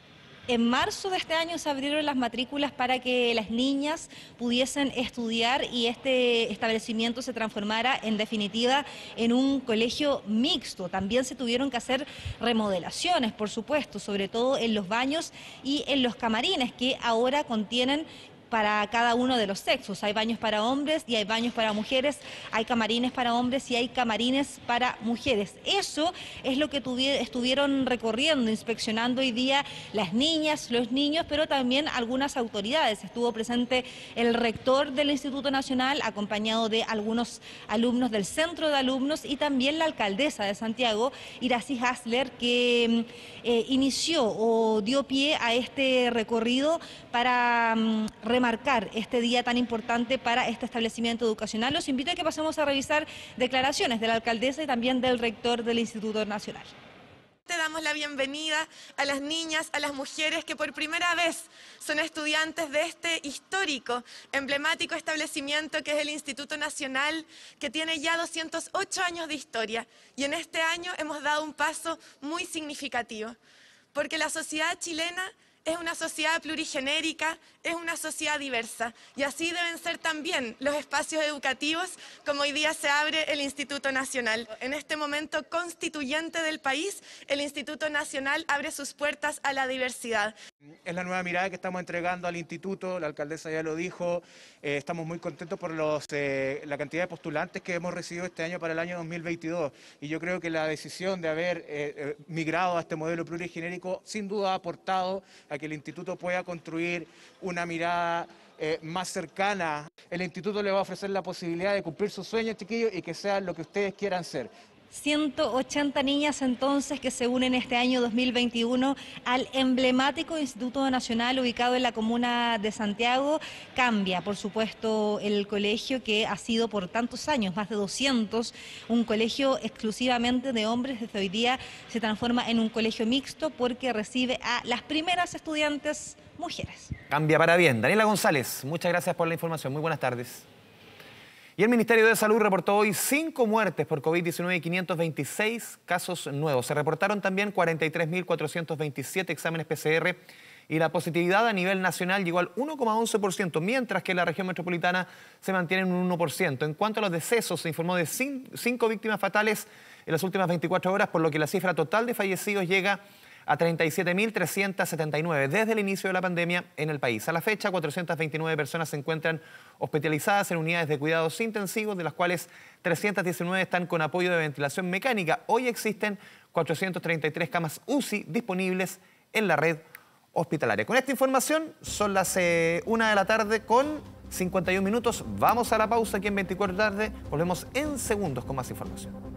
En marzo de este año se abrieron las matrículas para que las niñas pudiesen estudiar y este establecimiento se transformara en definitiva en un colegio mixto. También se tuvieron que hacer remodelaciones, por supuesto, sobre todo en los baños y en los camarines que ahora contienen para cada uno de los sexos. Hay baños para hombres y hay baños para mujeres, hay camarines para hombres y hay camarines para mujeres. Eso es lo que estuvieron recorriendo, inspeccionando hoy día las niñas, los niños, pero también algunas autoridades. Estuvo presente el rector del Instituto Nacional, acompañado de algunos alumnos del Centro de Alumnos y también la alcaldesa de Santiago, Iracy Hasler, que eh, inició o dio pie a este recorrido para um, marcar este día tan importante para este establecimiento educacional. Los invito a que pasemos a revisar declaraciones de la alcaldesa y también del rector del Instituto Nacional. Te damos la bienvenida a las niñas, a las mujeres que por primera vez son estudiantes de este histórico, emblemático establecimiento que es el Instituto Nacional, que tiene ya doscientos ocho años de historia. Y en este año hemos dado un paso muy significativo, porque la sociedad chilena es una sociedad plurigenérica, es una sociedad diversa y así deben ser también los espacios educativos como hoy día se abre el Instituto Nacional. En este momento constituyente del país, el Instituto Nacional abre sus puertas a la diversidad. Es la nueva mirada que estamos entregando al instituto, la alcaldesa ya lo dijo, eh, estamos muy contentos por los, eh, la cantidad de postulantes que hemos recibido este año para el año dos mil veintidós y yo creo que la decisión de haber eh, eh, migrado a este modelo plurigenérico sin duda ha aportado a que el instituto pueda construir una mirada eh, más cercana. El instituto le va a ofrecer la posibilidad de cumplir sus sueños, chiquillos, y que sean lo que ustedes quieran ser. ciento ochenta niñas entonces que se unen este año dos mil veintiuno al emblemático Instituto Nacional ubicado en la comuna de Santiago. Cambia, por supuesto, el colegio que ha sido por tantos años, más de doscientos, un colegio exclusivamente de hombres. Desde hoy día se transforma en un colegio mixto porque recibe a las primeras estudiantes mujeres. Cambia para bien. Daniela González, muchas gracias por la información. Muy buenas tardes. Y el Ministerio de Salud reportó hoy cinco muertes por COVID diecinueve y quinientos veintiséis casos nuevos. Se reportaron también cuarenta y tres mil cuatrocientos veintisiete exámenes P C R y la positividad a nivel nacional llegó al uno coma once por ciento, mientras que en la región metropolitana se mantiene en un uno por ciento. En cuanto a los decesos, se informó de cinco víctimas fatales en las últimas veinticuatro horas, por lo que la cifra total de fallecidos llega a treinta y siete mil trescientos setenta y nueve desde el inicio de la pandemia en el país. A la fecha, cuatrocientas veintinueve personas se encuentran hospitalizadas en unidades de cuidados intensivos, de las cuales trescientas diecinueve están con apoyo de ventilación mecánica. Hoy existen cuatrocientas treinta y tres camas U C I disponibles en la red hospitalaria. Con esta información son las eh, una de la tarde con cincuenta y un minutos. Vamos a la pausa aquí en veinticuatro tarde. Volvemos en segundos con más información.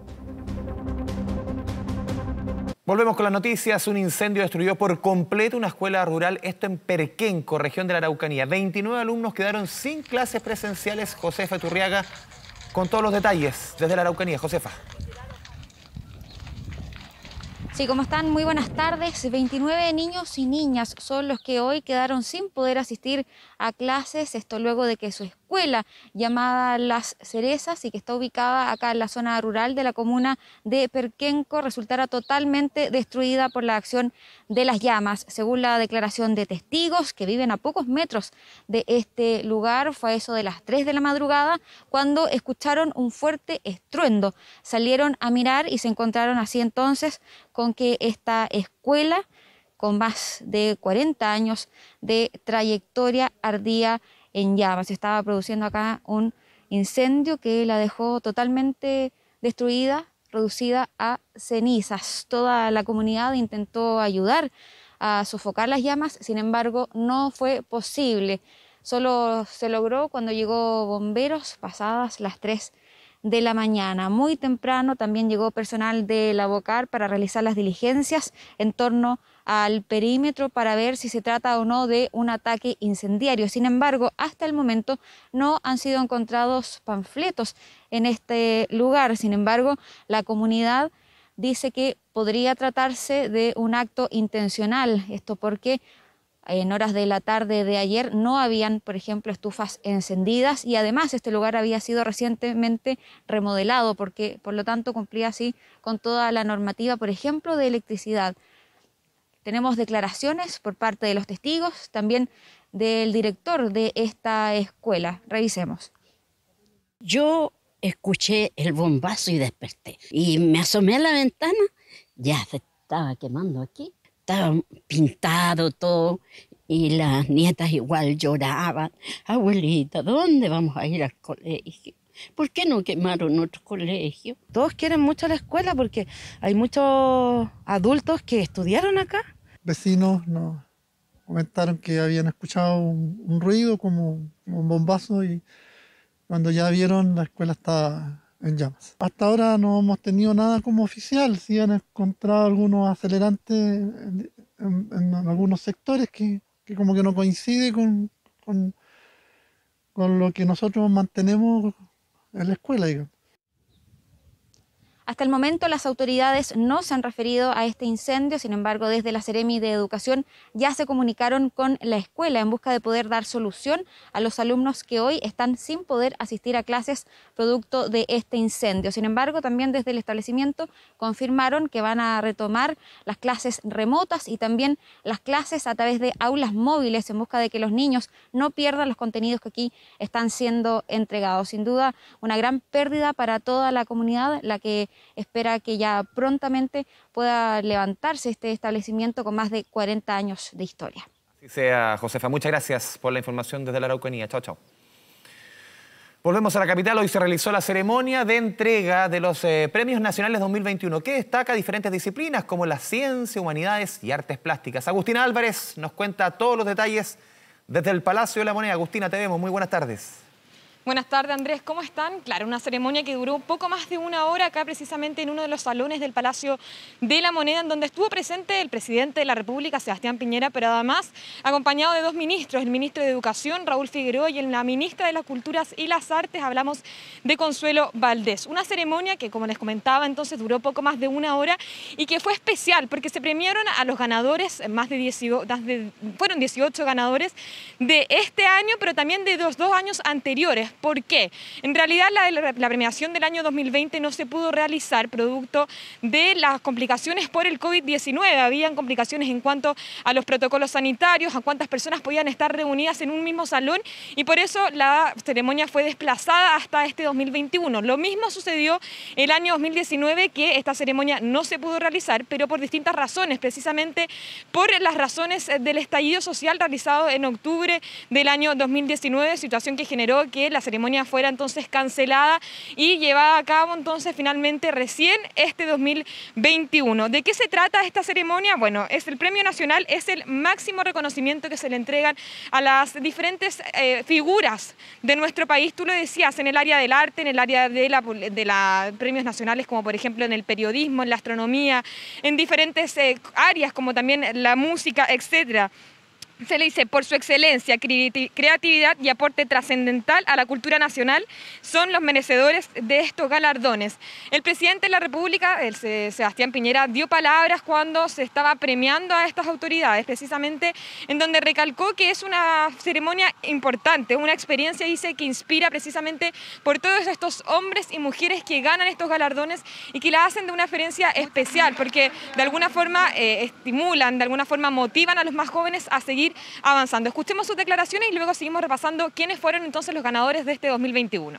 Volvemos con las noticias. Un incendio destruyó por completo una escuela rural, esto en Perquenco, región de la Araucanía. veintinueve alumnos quedaron sin clases presenciales. Josefa Iturriaga con todos los detalles desde la Araucanía. Josefa. Sí, ¿cómo están? Muy buenas tardes. veintinueve niños y niñas son los que hoy quedaron sin poder asistir a clases, esto luego de que su escuela llamada Las Cerezas y que está ubicada acá en la zona rural de la comuna de Perquenco resultara totalmente destruida por la acción de las llamas. Según la declaración de testigos que viven a pocos metros de este lugar, fue a eso de las tres de la madrugada cuando escucharon un fuerte estruendo. Salieron a mirar y se encontraron así entonces con que esta escuela, con más de cuarenta años de trayectoria, ardía en llamas. Estaba produciendo acá un incendio que la dejó totalmente destruida, reducida a cenizas. Toda la comunidad intentó ayudar a sofocar las llamas, sin embargo no fue posible. Solo se logró cuando llegó bomberos pasadas las tres de la mañana. Muy temprano también llegó personal de la Bocar para realizar las diligencias en torno al perímetro para ver si se trata o no de un ataque incendiario. Sin embargo, hasta el momento no han sido encontrados panfletos en este lugar. Sin embargo, la comunidad dice que podría tratarse de un acto intencional. Esto porque en horas de la tarde de ayer no habían, por ejemplo, estufas encendidas y además este lugar había sido recientemente remodelado, porque por lo tanto cumplía así con toda la normativa, por ejemplo, de electricidad. Tenemos declaraciones por parte de los testigos, también del director de esta escuela. Revisemos. Yo escuché el bombazo y desperté. Y me asomé a la ventana, ya se estaba quemando aquí. Estaba pintado todo y las nietas igual lloraban. Abuelita, ¿dónde vamos a ir al colegio? ¿Por qué no quemaron nuestro colegio? Todos quieren mucho la escuela porque hay muchos adultos que estudiaron acá. Vecinos nos comentaron que habían escuchado un, un ruido como, como un bombazo y cuando ya vieron la escuela estaba en llamas. Hasta ahora no hemos tenido nada como oficial, sí han encontrado algunos acelerantes en, en, en algunos sectores que, que como que no coincide con, con, con lo que nosotros mantenemos en la escuela, digamos. Hasta el momento las autoridades no se han referido a este incendio, sin embargo desde la Seremi de Educación ya se comunicaron con la escuela en busca de poder dar solución a los alumnos que hoy están sin poder asistir a clases producto de este incendio. Sin embargo también desde el establecimiento confirmaron que van a retomar las clases remotas y también las clases a través de aulas móviles en busca de que los niños no pierdan los contenidos que aquí están siendo entregados. Sin duda una gran pérdida para toda la comunidad, la que espera que ya prontamente pueda levantarse este establecimiento con más de cuarenta años de historia. Así sea, Josefa. Muchas gracias por la información desde la Araucanía. Chao, chao. Volvemos a la capital. Hoy se realizó la ceremonia de entrega de los eh, Premios Nacionales dos mil veintiuno, que destaca diferentes disciplinas como la ciencia, humanidades y artes plásticas. Agustina Álvarez nos cuenta todos los detalles desde el Palacio de la Moneda. Agustina, te vemos. Muy buenas tardes. Buenas tardes, Andrés, ¿cómo están? Claro, una ceremonia que duró un poco más de una hora acá precisamente en uno de los salones del Palacio de la Moneda, en donde estuvo presente el presidente de la República, Sebastián Piñera, pero además acompañado de dos ministros, el ministro de Educación, Raúl Figueroa, y la ministra de las Culturas y las Artes, hablamos de Consuelo Valdés. Una ceremonia que, como les comentaba, entonces duró poco más de una hora y que fue especial porque se premiaron a los ganadores, más de dieciocho, fueron dieciocho ganadores de este año, pero también de los dos años anteriores. ¿Por qué? En realidad la, la premiación del año dos mil veinte no se pudo realizar producto de las complicaciones por el COVID diecinueve. Habían complicaciones en cuanto a los protocolos sanitarios, a cuántas personas podían estar reunidas en un mismo salón y por eso la ceremonia fue desplazada hasta este dos mil veintiuno. Lo mismo sucedió el año dos mil diecinueve, que esta ceremonia no se pudo realizar, pero por distintas razones, precisamente por las razones del estallido social realizado en octubre del año dos mil diecinueve, situación que generó que la ceremonia fuera entonces cancelada y llevada a cabo entonces finalmente recién este dos mil veintiuno. ¿De qué se trata esta ceremonia? Bueno, es el Premio Nacional, es el máximo reconocimiento que se le entregan a las diferentes eh, figuras de nuestro país. Tú lo decías, en el área del arte, en el área de la, de la premios nacionales, como por ejemplo en el periodismo, en la astronomía, en diferentes eh, áreas como también la música, etcétera. Se le dice por su excelencia, creatividad y aporte trascendental a la cultura nacional, son los merecedores de estos galardones. El presidente de la República, el Sebastián Piñera, dio palabras cuando se estaba premiando a estas autoridades, precisamente en donde recalcó que es una ceremonia importante, una experiencia, dice, que inspira precisamente por todos estos hombres y mujeres que ganan estos galardones y que la hacen de una experiencia especial, porque de alguna forma eh, estimulan, de alguna forma motivan a los más jóvenes a seguir avanzando. Escuchemos sus declaraciones y luego seguimos repasando quiénes fueron entonces los ganadores de este dos mil veintiuno.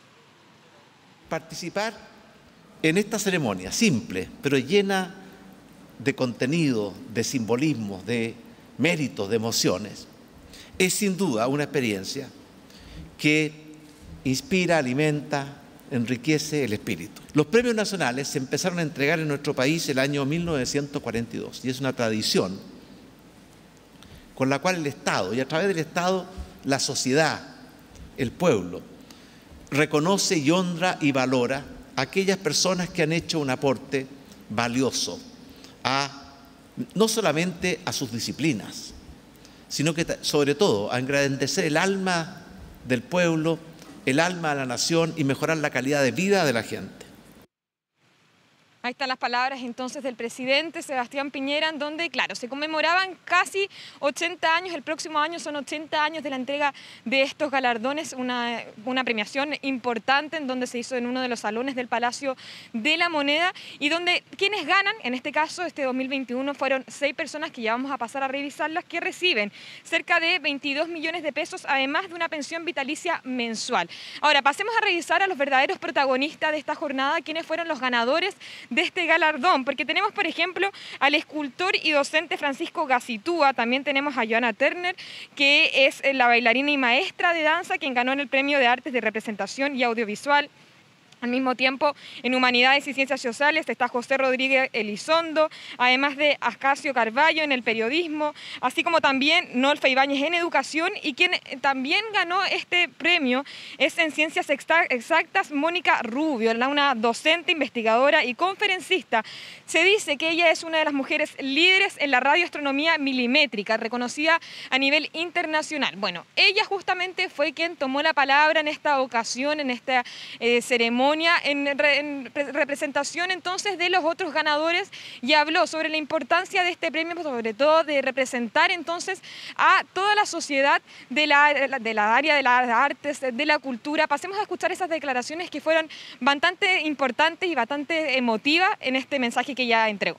Participar en esta ceremonia simple, pero llena de contenido, de simbolismo, de méritos, de emociones, es sin duda una experiencia que inspira, alimenta, enriquece el espíritu. Los premios nacionales se empezaron a entregar en nuestro país el año mil novecientos cuarenta y dos y es una tradición con la cual el Estado, y a través del Estado, la sociedad, el pueblo, reconoce y honra y valora a aquellas personas que han hecho un aporte valioso a, no solamente a sus disciplinas, sino que sobre todo a engrandecer el alma del pueblo, el alma de la nación y mejorar la calidad de vida de la gente. Ahí están las palabras entonces del presidente Sebastián Piñera, en donde, claro, se conmemoraban casi ochenta años, el próximo año son ochenta años de la entrega de estos galardones, una, una premiación importante en donde se hizo en uno de los salones del Palacio de la Moneda y donde quienes ganan, en este caso, este dos mil veintiuno, fueron seis personas que ya vamos a pasar a revisarlas, que reciben cerca de veintidós millones de pesos, además de una pensión vitalicia mensual. Ahora, pasemos a revisar a los verdaderos protagonistas de esta jornada, quienes fueron los ganadores de este galardón, porque tenemos, por ejemplo, al escultor y docente Francisco Gacitúa, también tenemos a Joana Turner, que es la bailarina y maestra de danza, quien ganó en el Premio de Artes de Representación y Audiovisual. Al mismo tiempo, en Humanidades y Ciencias Sociales está José Rodríguez Elizondo, además de Ascanio Carballo en el periodismo, así como también Nolfa Ibáñez en educación, y quien también ganó este premio es en Ciencias Exactas Mónica Rubio, una docente, investigadora y conferencista. Se dice que ella es una de las mujeres líderes en la radioastronomía milimétrica, reconocida a nivel internacional. Bueno, ella justamente fue quien tomó la palabra en esta ocasión, en esta eh, ceremonia, En, en representación entonces de los otros ganadores, y habló sobre la importancia de este premio, sobre todo de representar entonces a toda la sociedad de la, de la área de las artes, de la cultura. Pasemos a escuchar esas declaraciones que fueron bastante importantes y bastante emotivas en este mensaje que ella entregó.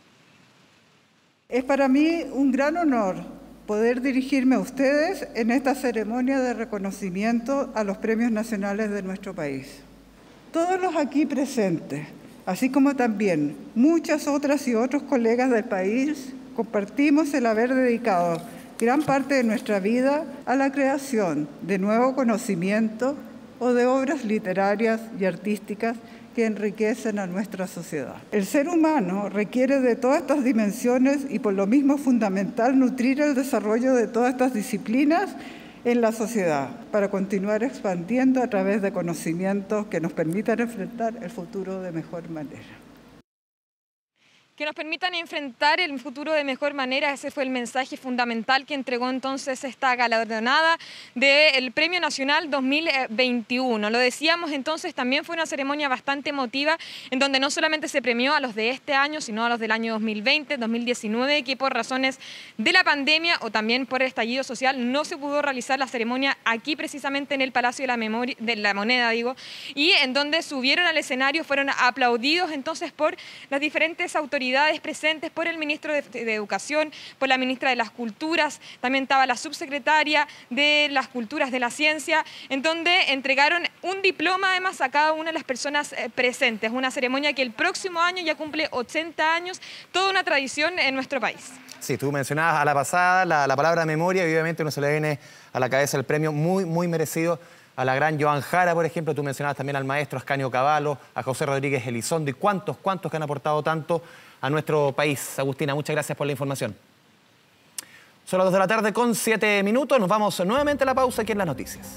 Es para mí un gran honor poder dirigirme a ustedes en esta ceremonia de reconocimiento a los premios nacionales de nuestro país. Todos los aquí presentes, así como también muchas otras y otros colegas del país, compartimos el haber dedicado gran parte de nuestra vida a la creación de nuevo conocimiento o de obras literarias y artísticas que enriquecen a nuestra sociedad. El ser humano requiere de todas estas dimensiones y por lo mismo es fundamental nutrir el desarrollo de todas estas disciplinas en la sociedad para continuar expandiendo a través de conocimientos que nos permitan enfrentar el futuro de mejor manera. Que nos permitan enfrentar el futuro de mejor manera. Ese fue el mensaje fundamental que entregó entonces esta galardonada del Premio Nacional dos mil veintiuno. Lo decíamos entonces, también fue una ceremonia bastante emotiva, en donde no solamente se premió a los de este año, sino a los del año dos mil veinte, dos mil diecinueve, que por razones de la pandemia o también por el estallido social no se pudo realizar la ceremonia aquí precisamente en el Palacio de la, Memoria, de la Moneda, digo, y en donde subieron al escenario, fueron aplaudidos entonces por las diferentes autoridades presentes, por el ministro de, de Educación, por la ministra de las Culturas, también estaba la subsecretaria de las Culturas de la Ciencia, en donde entregaron un diploma además a cada una de las personas eh, presentes. Una ceremonia que el próximo año ya cumple ochenta años, toda una tradición en nuestro país. Sí, tú mencionabas a la pasada la, la palabra memoria, y obviamente uno se le viene a la cabeza el premio muy, muy merecido a la gran Joan Jara, por ejemplo. Tú mencionabas también al maestro Ascanio Carballo, a José Rodríguez Elizondo, y cuántos, cuántos que han aportado tanto a nuestro país. Agustina, muchas gracias por la información. Son las dos de la tarde con siete minutos. Nos vamos nuevamente a la pausa aquí en las noticias.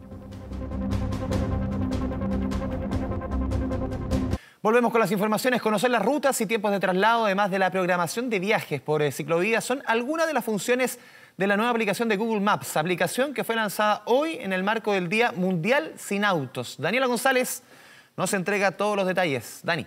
Volvemos con las informaciones. Conocer las rutas y tiempos de traslado, además de la programación de viajes por ciclovías, son algunas de las funciones de la nueva aplicación de Google Maps, aplicación que fue lanzada hoy en el marco del Día Mundial Sin Autos. Daniela González nos entrega todos los detalles. Dani.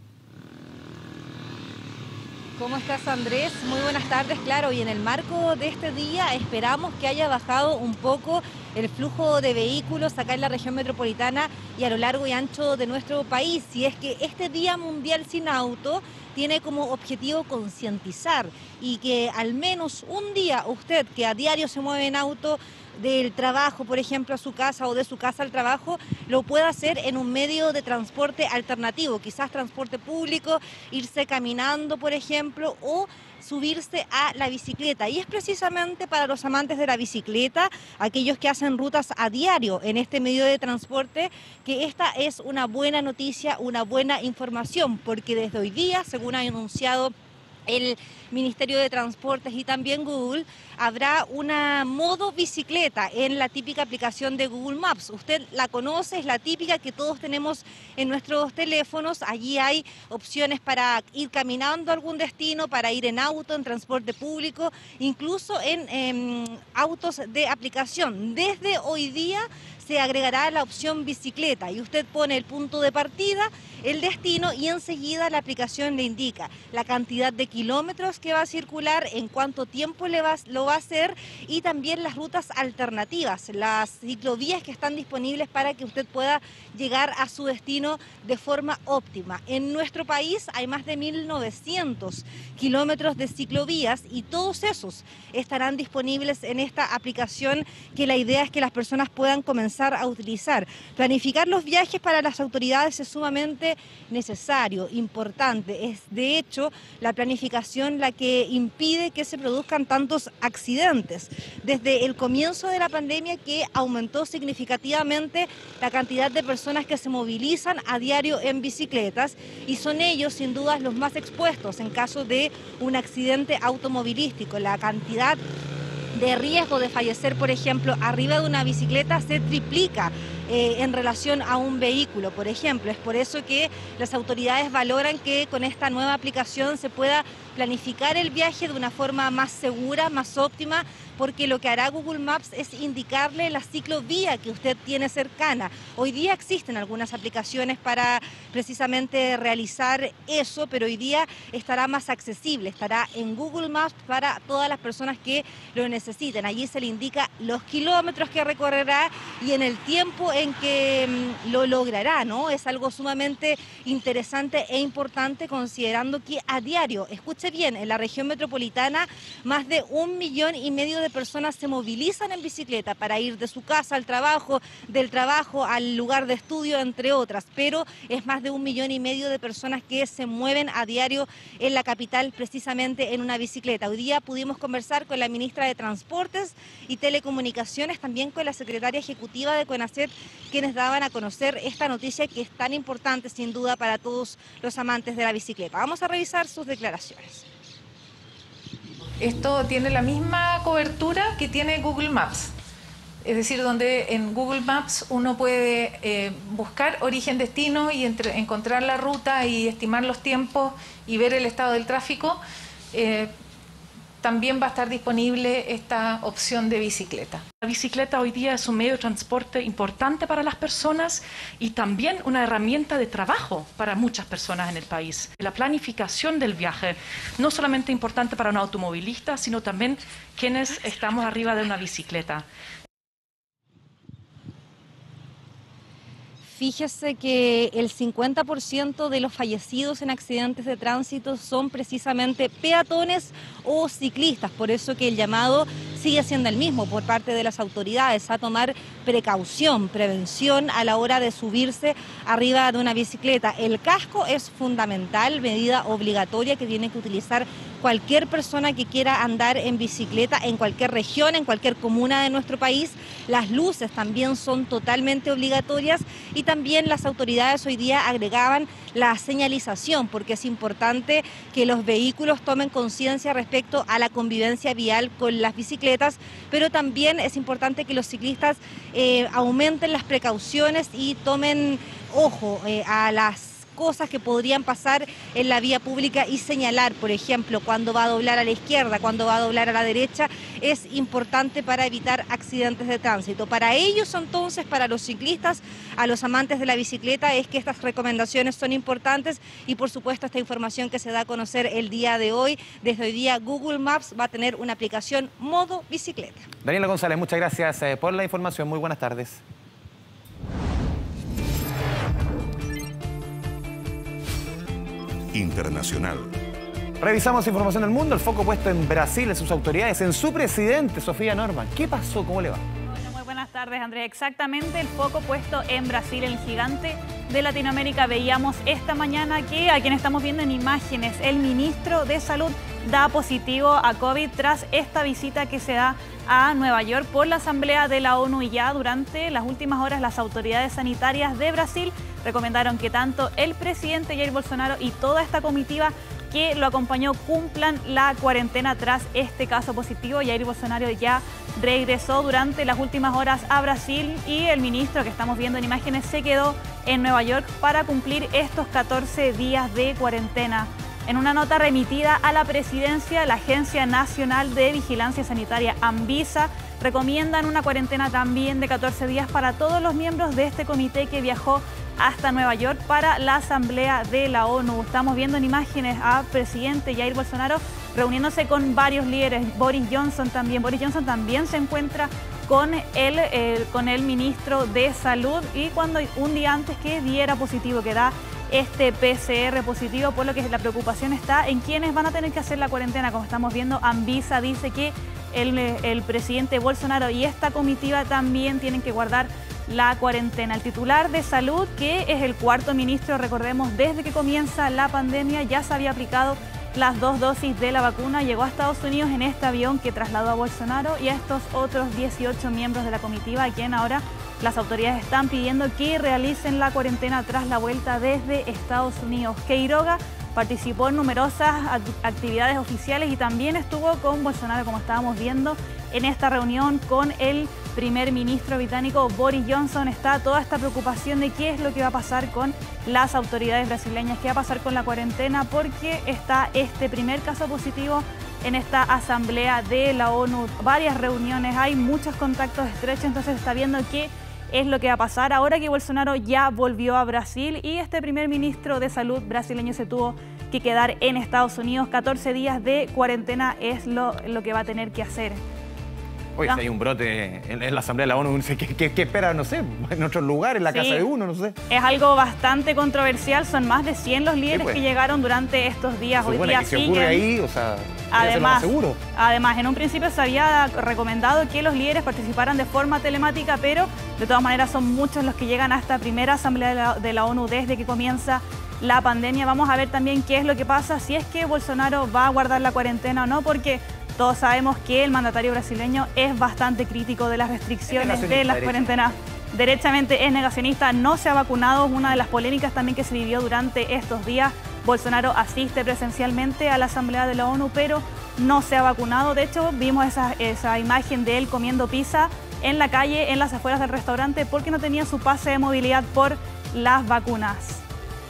¿Cómo estás, Andrés? Muy buenas tardes. Claro, y en el marco de este día esperamos que haya bajado un poco el flujo de vehículos acá en la región metropolitana y a lo largo y ancho de nuestro país. Y es que este Día Mundial Sin Auto tiene como objetivo concientizar y que al menos un día usted que a diario se mueve en auto, del trabajo, por ejemplo, a su casa o de su casa al trabajo, lo pueda hacer en un medio de transporte alternativo, quizás transporte público, irse caminando, por ejemplo, o subirse a la bicicleta. Y es precisamente para los amantes de la bicicleta, aquellos que hacen rutas a diario en este medio de transporte, que esta es una buena noticia, una buena información, porque desde hoy día, según ha anunciado el Ministerio de Transportes y también Google, habrá una modo bicicleta en la típica aplicación de Google Maps. Usted la conoce, es la típica que todos tenemos en nuestros teléfonos. Allí hay opciones para ir caminando a algún destino, para ir en auto, en transporte público, incluso en eh, autos de aplicación. Desde hoy día se agregará la opción bicicleta y usted pone el punto de partida, el destino y enseguida la aplicación le indica la cantidad de kilómetros que va a circular, en cuánto tiempo le va, lo va a hacer y también las rutas alternativas, las ciclovías que están disponibles para que usted pueda llegar a su destino de forma óptima. En nuestro país hay más de mil novecientos kilómetros de ciclovías y todos esos estarán disponibles en esta aplicación que la idea es que las personas puedan comenzar a utilizar. Planificar los viajes para las autoridades es sumamente necesario, importante. Es de hecho la planificación la que impide que se produzcan tantos accidentes. Desde el comienzo de la pandemia que aumentó significativamente la cantidad de personas que se movilizan a diario en bicicletas y son ellos sin duda los más expuestos en caso de un accidente automovilístico. La cantidad de riesgo de fallecer, por ejemplo, arriba de una bicicleta se triplica eh, en relación a un vehículo, por ejemplo. Es por eso que las autoridades valoran que con esta nueva aplicación se pueda planificar el viaje de una forma más segura, más óptima, porque lo que hará Google Maps es indicarle la ciclovía que usted tiene cercana. Hoy día existen algunas aplicaciones para precisamente realizar eso, pero hoy día estará más accesible, estará en Google Maps para todas las personas que lo necesiten. Allí se le indica los kilómetros que recorrerá y en el tiempo en que mm, lo logrará, ¿no? Es algo sumamente interesante e importante considerando que a diario, escuche bien, en la región metropolitana más de un millón y medio de personas se movilizan en bicicleta para ir de su casa al trabajo, del trabajo al lugar de estudio, entre otras, pero es más de un millón y medio de personas que se mueven a diario en la capital precisamente en una bicicleta. Hoy día pudimos conversar con la ministra de Transportes y Telecomunicaciones, también con la secretaria ejecutiva de CONACET, quienes daban a conocer esta noticia que es tan importante sin duda para todos los amantes de la bicicleta. Vamos a revisar sus declaraciones. Esto tiene la misma cobertura que tiene Google Maps, es decir, donde en Google Maps uno puede eh, buscar origen-destino y entre, encontrar la ruta y estimar los tiempos y ver el estado del tráfico. Eh, también va a estar disponible esta opción de bicicleta. La bicicleta hoy día es un medio de transporte importante para las personas y también una herramienta de trabajo para muchas personas en el país. La planificación del viaje no solamente importante para un automovilista, sino también quienes estamos arriba de una bicicleta. Fíjese que el cincuenta por ciento de los fallecidos en accidentes de tránsito son precisamente peatones o ciclistas, por eso que el llamado sigue siendo el mismo por parte de las autoridades a tomar precaución, prevención a la hora de subirse arriba de una bicicleta. El casco es fundamental, medida obligatoria que tiene que utilizar cualquier persona que quiera andar en bicicleta en cualquier región, en cualquier comuna de nuestro país. Las luces también son totalmente obligatorias y también las autoridades hoy día agregaban la señalización porque es importante que los vehículos tomen conciencia respecto a la convivencia vial con las bicicletas, pero también es importante que los ciclistas eh, aumenten las precauciones y tomen ojo eh, a las cosas que podrían pasar en la vía pública y señalar, por ejemplo, cuando va a doblar a la izquierda, cuando va a doblar a la derecha, es importante para evitar accidentes de tránsito. Para ellos, entonces, para los ciclistas, a los amantes de la bicicleta, es que estas recomendaciones son importantes y, por supuesto, esta información que se da a conocer el día de hoy, desde hoy día Google Maps va a tener una aplicación modo bicicleta. Daniela González, muchas gracias por la información. Muy buenas tardes. Internacional. Revisamos información del mundo, el foco puesto en Brasil, en sus autoridades, en su presidente, Sofía Norman. ¿Qué pasó? ¿Cómo le va? Bueno, muy buenas tardes, Andrea. Exactamente el foco puesto en Brasil, el gigante de Latinoamérica. Veíamos esta mañana que, a quien estamos viendo en imágenes, el ministro de Salud da positivo a COVID tras esta visita que se da a Nueva York por la Asamblea de la ONU y ya durante las últimas horas las autoridades sanitarias de Brasil recomendaron que tanto el presidente Jair Bolsonaro y toda esta comitiva que lo acompañó cumplan la cuarentena tras este caso positivo. Jair Bolsonaro ya regresó durante las últimas horas a Brasil y el ministro que estamos viendo en imágenes se quedó en Nueva York para cumplir estos catorce días de cuarentena. En una nota remitida a la presidencia, la Agencia Nacional de Vigilancia Sanitaria, ANVISA, recomiendan una cuarentena también de catorce días para todos los miembros de este comité que viajó hasta Nueva York para la Asamblea de la ONU. Estamos viendo en imágenes a presidente Jair Bolsonaro reuniéndose con varios líderes. Boris Johnson también. Boris Johnson también se encuentra con el, eh, con el ministro de Salud y cuando un día antes que diera positivo, que da este P C R positivo, por lo que la preocupación está en quienes van a tener que hacer la cuarentena. Como estamos viendo, ANVISA dice que el, el presidente Bolsonaro y esta comitiva también tienen que guardar la cuarentena. El titular de Salud, que es el cuarto ministro, recordemos, desde que comienza la pandemia ya se había aplicado las dos dosis de la vacuna, llegó a Estados Unidos en este avión que trasladó a Bolsonaro y a estos otros dieciocho miembros de la comitiva, a quien ahora las autoridades están pidiendo que realicen la cuarentena tras la vuelta desde Estados Unidos. Quiroga participó en numerosas actividades oficiales y también estuvo con Bolsonaro, como estábamos viendo, en esta reunión con el primer ministro británico Boris Johnson. Está toda esta preocupación de qué es lo que va a pasar con las autoridades brasileñas, qué va a pasar con la cuarentena, porque está este primer caso positivo en esta asamblea de la ONU. Varias reuniones, hay muchos contactos estrechos, entonces está viendo qué es lo que va a pasar ahora que Bolsonaro ya volvió a Brasil y este primer ministro de salud brasileño se tuvo que quedar en Estados Unidos. catorce días de cuarentena es lo, lo que va a tener que hacer. Oye, si hay un brote en, en la Asamblea de la ONU, ¿qué, qué, qué espera? No sé, en otros lugares, en la Sí. casa de uno, no sé. Es algo bastante controversial, son más de cien los líderes Sí, pues. que llegaron durante estos días. Se Hoy supone día que se siguen. ocurre ahí, o sea, debería ser lo Además, más seguro. además, en un principio se había recomendado que los líderes participaran de forma telemática, pero de todas maneras son muchos los que llegan a esta primera asamblea de la, de la ONU desde que comienza la pandemia. Vamos a ver también qué es lo que pasa, si es que Bolsonaro va a guardar la cuarentena o no, porque todos sabemos que el mandatario brasileño es bastante crítico de las restricciones de las derecha. cuarentenas. Derechamente es negacionista, no se ha vacunado, es una de las polémicas también que se vivió durante estos días. Bolsonaro asiste presencialmente a la Asamblea de la ONU, pero no se ha vacunado. De hecho, vimos esa, esa imagen de él comiendo pizza en la calle, en las afueras del restaurante, porque no tenía su pase de movilidad por las vacunas.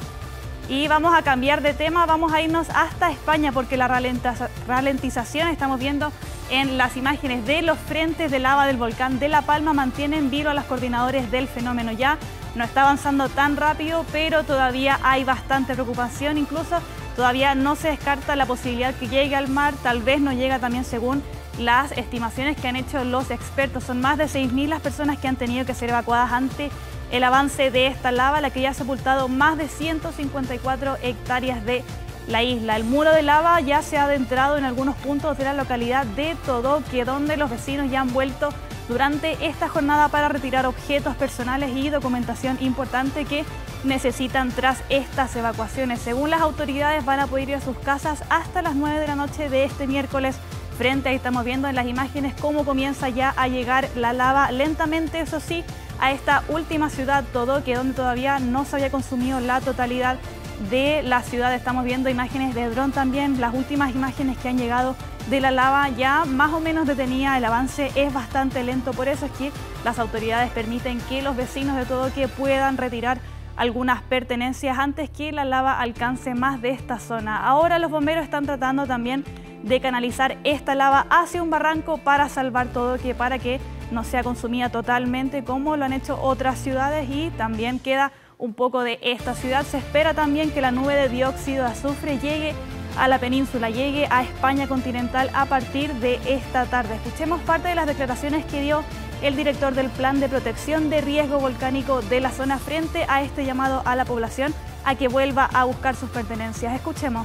Y vamos a cambiar de tema, vamos a irnos hasta España porque la ralentización, estamos viendo en las imágenes de los frentes de lava del volcán de La Palma, mantienen vivo a los coordinadores del fenómeno. Ya no está avanzando tan rápido, pero todavía hay bastante preocupación, incluso todavía no se descarta la posibilidad que llegue al mar, tal vez no llega también según las estimaciones que han hecho los expertos. Son más de seis mil las personas que han tenido que ser evacuadas ante el avance de esta lava, la que ya ha sepultado más de ciento cincuenta y cuatro hectáreas de la isla. El muro de lava ya se ha adentrado en algunos puntos de la localidad de Todoque, donde los vecinos ya han vuelto durante esta jornada para retirar objetos personales y documentación importante que necesitan tras estas evacuaciones. Según las autoridades, van a poder ir a sus casas hasta las nueve de la noche de este miércoles. Frente ahí estamos viendo en las imágenes cómo comienza ya a llegar la lava lentamente, eso sí, a esta última ciudad, Todoque, donde todavía no se había consumido la totalidad de la ciudad. Estamos viendo imágenes de dron también, las últimas imágenes que han llegado de la lava ya más o menos detenida, el avance es bastante lento, por eso es que las autoridades permiten que los vecinos de Todoque puedan retirar algunas pertenencias antes que la lava alcance más de esta zona. Ahora los bomberos están tratando también de canalizar esta lava hacia un barranco para salvar Todoque, para que no sea consumida totalmente como lo han hecho otras ciudades, y también queda un poco de esta ciudad. Se espera también que la nube de dióxido de azufre llegue a la península, llegue a España continental a partir de esta tarde. Escuchemos parte de las declaraciones que dio el director del Plan de Protección de Riesgo Volcánico de la zona frente a este llamado a la población a que vuelva a buscar sus pertenencias. Escuchemos.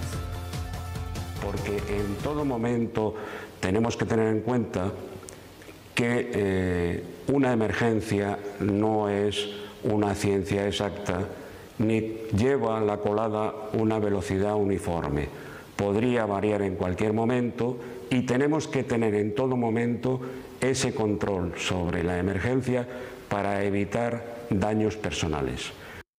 Porque en todo momento tenemos que tener en cuenta que eh, una emergencia no es una ciencia exacta ni lleva a la colada una velocidad uniforme. Podría variar en cualquier momento y tenemos que tener en todo momento ese control sobre la emergencia para evitar daños personales.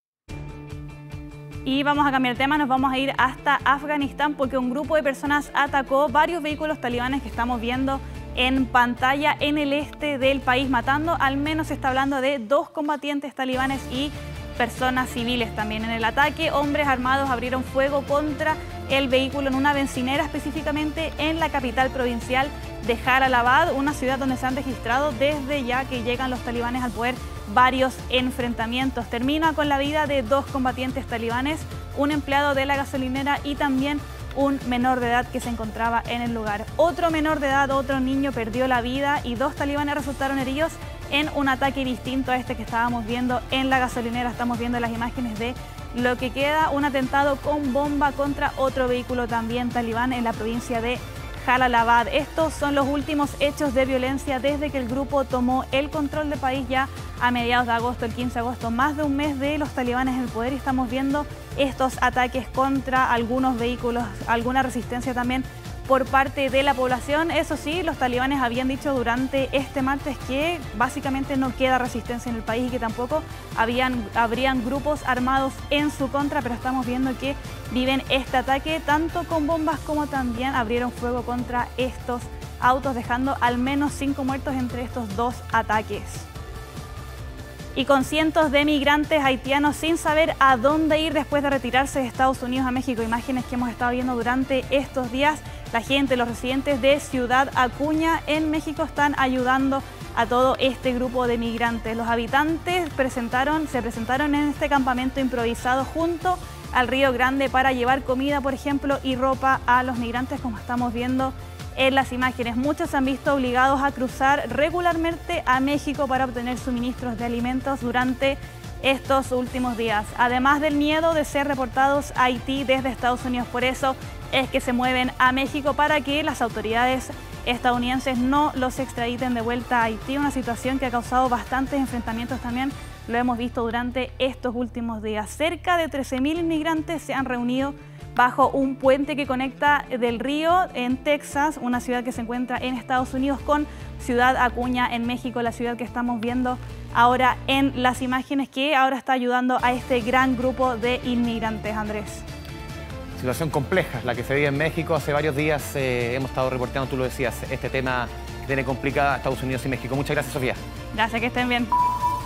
Y vamos a cambiar de tema, nos vamos a ir hasta Afganistán porque un grupo de personas atacó varios vehículos talibanes que estamos viendo en pantalla en el este del país, matando, al menos se está hablando de dos combatientes talibanes y personas civiles también. En el ataque, hombres armados abrieron fuego contra el vehículo en una bencinera, específicamente en la capital provincial de Jalalabad, una ciudad donde se han registrado desde ya que llegan los talibanes al poder varios enfrentamientos. Termina con la vida de dos combatientes talibanes, un empleado de la gasolinera y también un menor de edad que se encontraba en el lugar. Otro menor de edad, otro niño perdió la vida y dos talibanes resultaron heridos en un ataque distinto a este que estábamos viendo en la gasolinera. Estamos viendo las imágenes de lo que queda, un atentado con bomba contra otro vehículo también talibán en la provincia de Jalalabad. Estos son los últimos hechos de violencia desde que el grupo tomó el control del país ya a mediados de agosto, el quince de agosto, más de un mes de los talibanes en el poder, y estamos viendo estos ataques contra algunos vehículos, alguna resistencia también por parte de la población. Eso sí, los talibanes habían dicho durante este martes que básicamente no queda resistencia en el país y que tampoco habían, habrían grupos armados en su contra, pero estamos viendo que viven este ataque tanto con bombas como también abrieron fuego contra estos autos, dejando al menos cinco muertos entre estos dos ataques. Y con cientos de migrantes haitianos sin saber a dónde ir después de retirarse de Estados Unidos a México, imágenes que hemos estado viendo durante estos días. La gente, los residentes de Ciudad Acuña en México están ayudando a todo este grupo de migrantes. Los habitantes presentaron, se presentaron en este campamento improvisado junto al Río Grande para llevar comida, por ejemplo, y ropa a los migrantes, como estamos viendo en las imágenes. Muchos se han visto obligados a cruzar regularmente a México para obtener suministros de alimentos durante estos últimos días, además del miedo de ser reportados a Haití desde Estados Unidos. Por eso es que se mueven a México para que las autoridades estadounidenses no los extraditen de vuelta a Haití, una situación que ha causado bastantes enfrentamientos también, lo hemos visto durante estos últimos días. Cerca de trece mil inmigrantes se han reunido bajo un puente que conecta del río en Texas, una ciudad que se encuentra en Estados Unidos, con Ciudad Acuña en México, la ciudad que estamos viendo ahora en las imágenes, que ahora está ayudando a este gran grupo de inmigrantes, Andrés. Situación compleja, la que se vive en México. Hace varios días eh, hemos estado reporteando, tú lo decías, este tema que tiene complicada Estados Unidos y México. Muchas gracias, Sofía. Gracias, que estén bien.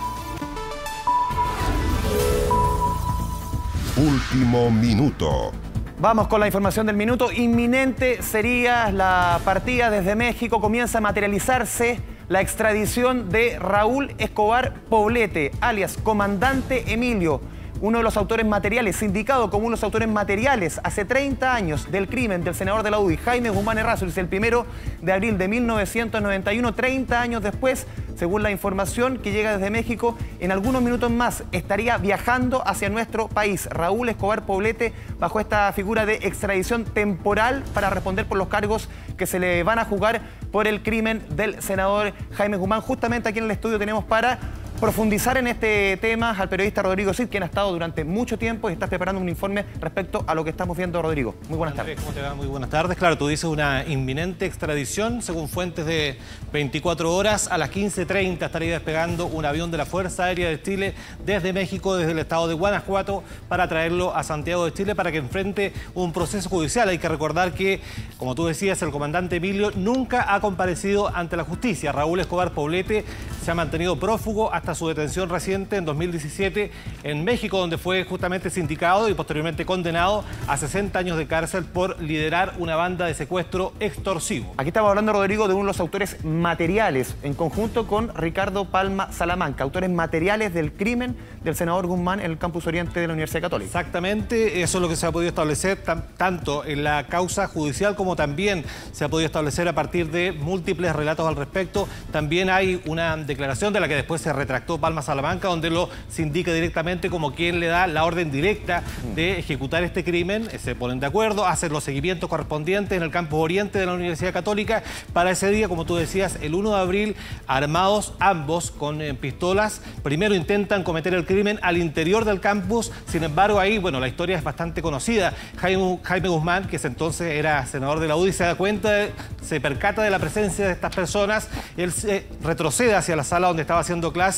Último minuto. Vamos con la información del minuto. Inminente sería la partida desde México. Comienza a materializarse la extradición de Raúl Escobar Poblete, alias Comandante Emilio, uno de los autores materiales, indicado como uno de los autores materiales hace treinta años del crimen del senador de la U D I, Jaime Guzmán Errázuriz, el primero de abril de mil novecientos noventa y uno, treinta años después, según la información que llega desde México. En algunos minutos más estaría viajando hacia nuestro país Raúl Escobar Poblete bajo esta figura de extradición temporal para responder por los cargos que se le van a jugar por el crimen del senador Jaime Guzmán. Justamente aquí en el estudio tenemos para profundizar en este tema al periodista Rodrigo Cid, quien ha estado durante mucho tiempo y está preparando un informe respecto a lo que estamos viendo. Rodrigo, muy buenas tardes. ¿Cómo te va? Muy buenas tardes. Claro, tú dices una inminente extradición. Según fuentes de veinticuatro horas, a las quince treinta estaría despegando un avión de la Fuerza Aérea de Chile desde México, desde el estado de Guanajuato, para traerlo a Santiago de Chile para que enfrente un proceso judicial. Hay que recordar que, como tú decías, el comandante Emilio nunca ha comparecido ante la justicia. Raúl Escobar Poblete se ha mantenido prófugo hasta su detención reciente en dos mil diecisiete en México, donde fue justamente sindicado y posteriormente condenado a sesenta años de cárcel por liderar una banda de secuestro extorsivo. Aquí estamos hablando, Rodrigo, de uno de los autores materiales, en conjunto con Ricardo Palma Salamanca, autores materiales del crimen del senador Guzmán en el campus oriente de la Universidad Católica. Exactamente, eso es lo que se ha podido establecer tanto en la causa judicial como también se ha podido establecer a partir de múltiples relatos al respecto. También hay una declaración de la que después se retractó Palma Salamanca, donde lo se indica directamente como quien le da la orden directa de ejecutar este crimen. Se ponen de acuerdo, hacen los seguimientos correspondientes en el campus oriente de la Universidad Católica para ese día, como tú decías, el uno de abril, armados ambos con eh, pistolas. Primero intentan cometer el crimen al interior del campus. Sin embargo, ahí, bueno, la historia es bastante conocida. Jaime, Jaime Guzmán, que entonces era senador de la U D I, se da cuenta, de, se percata de la presencia de estas personas. Él se retrocede hacia la sala donde estaba haciendo clases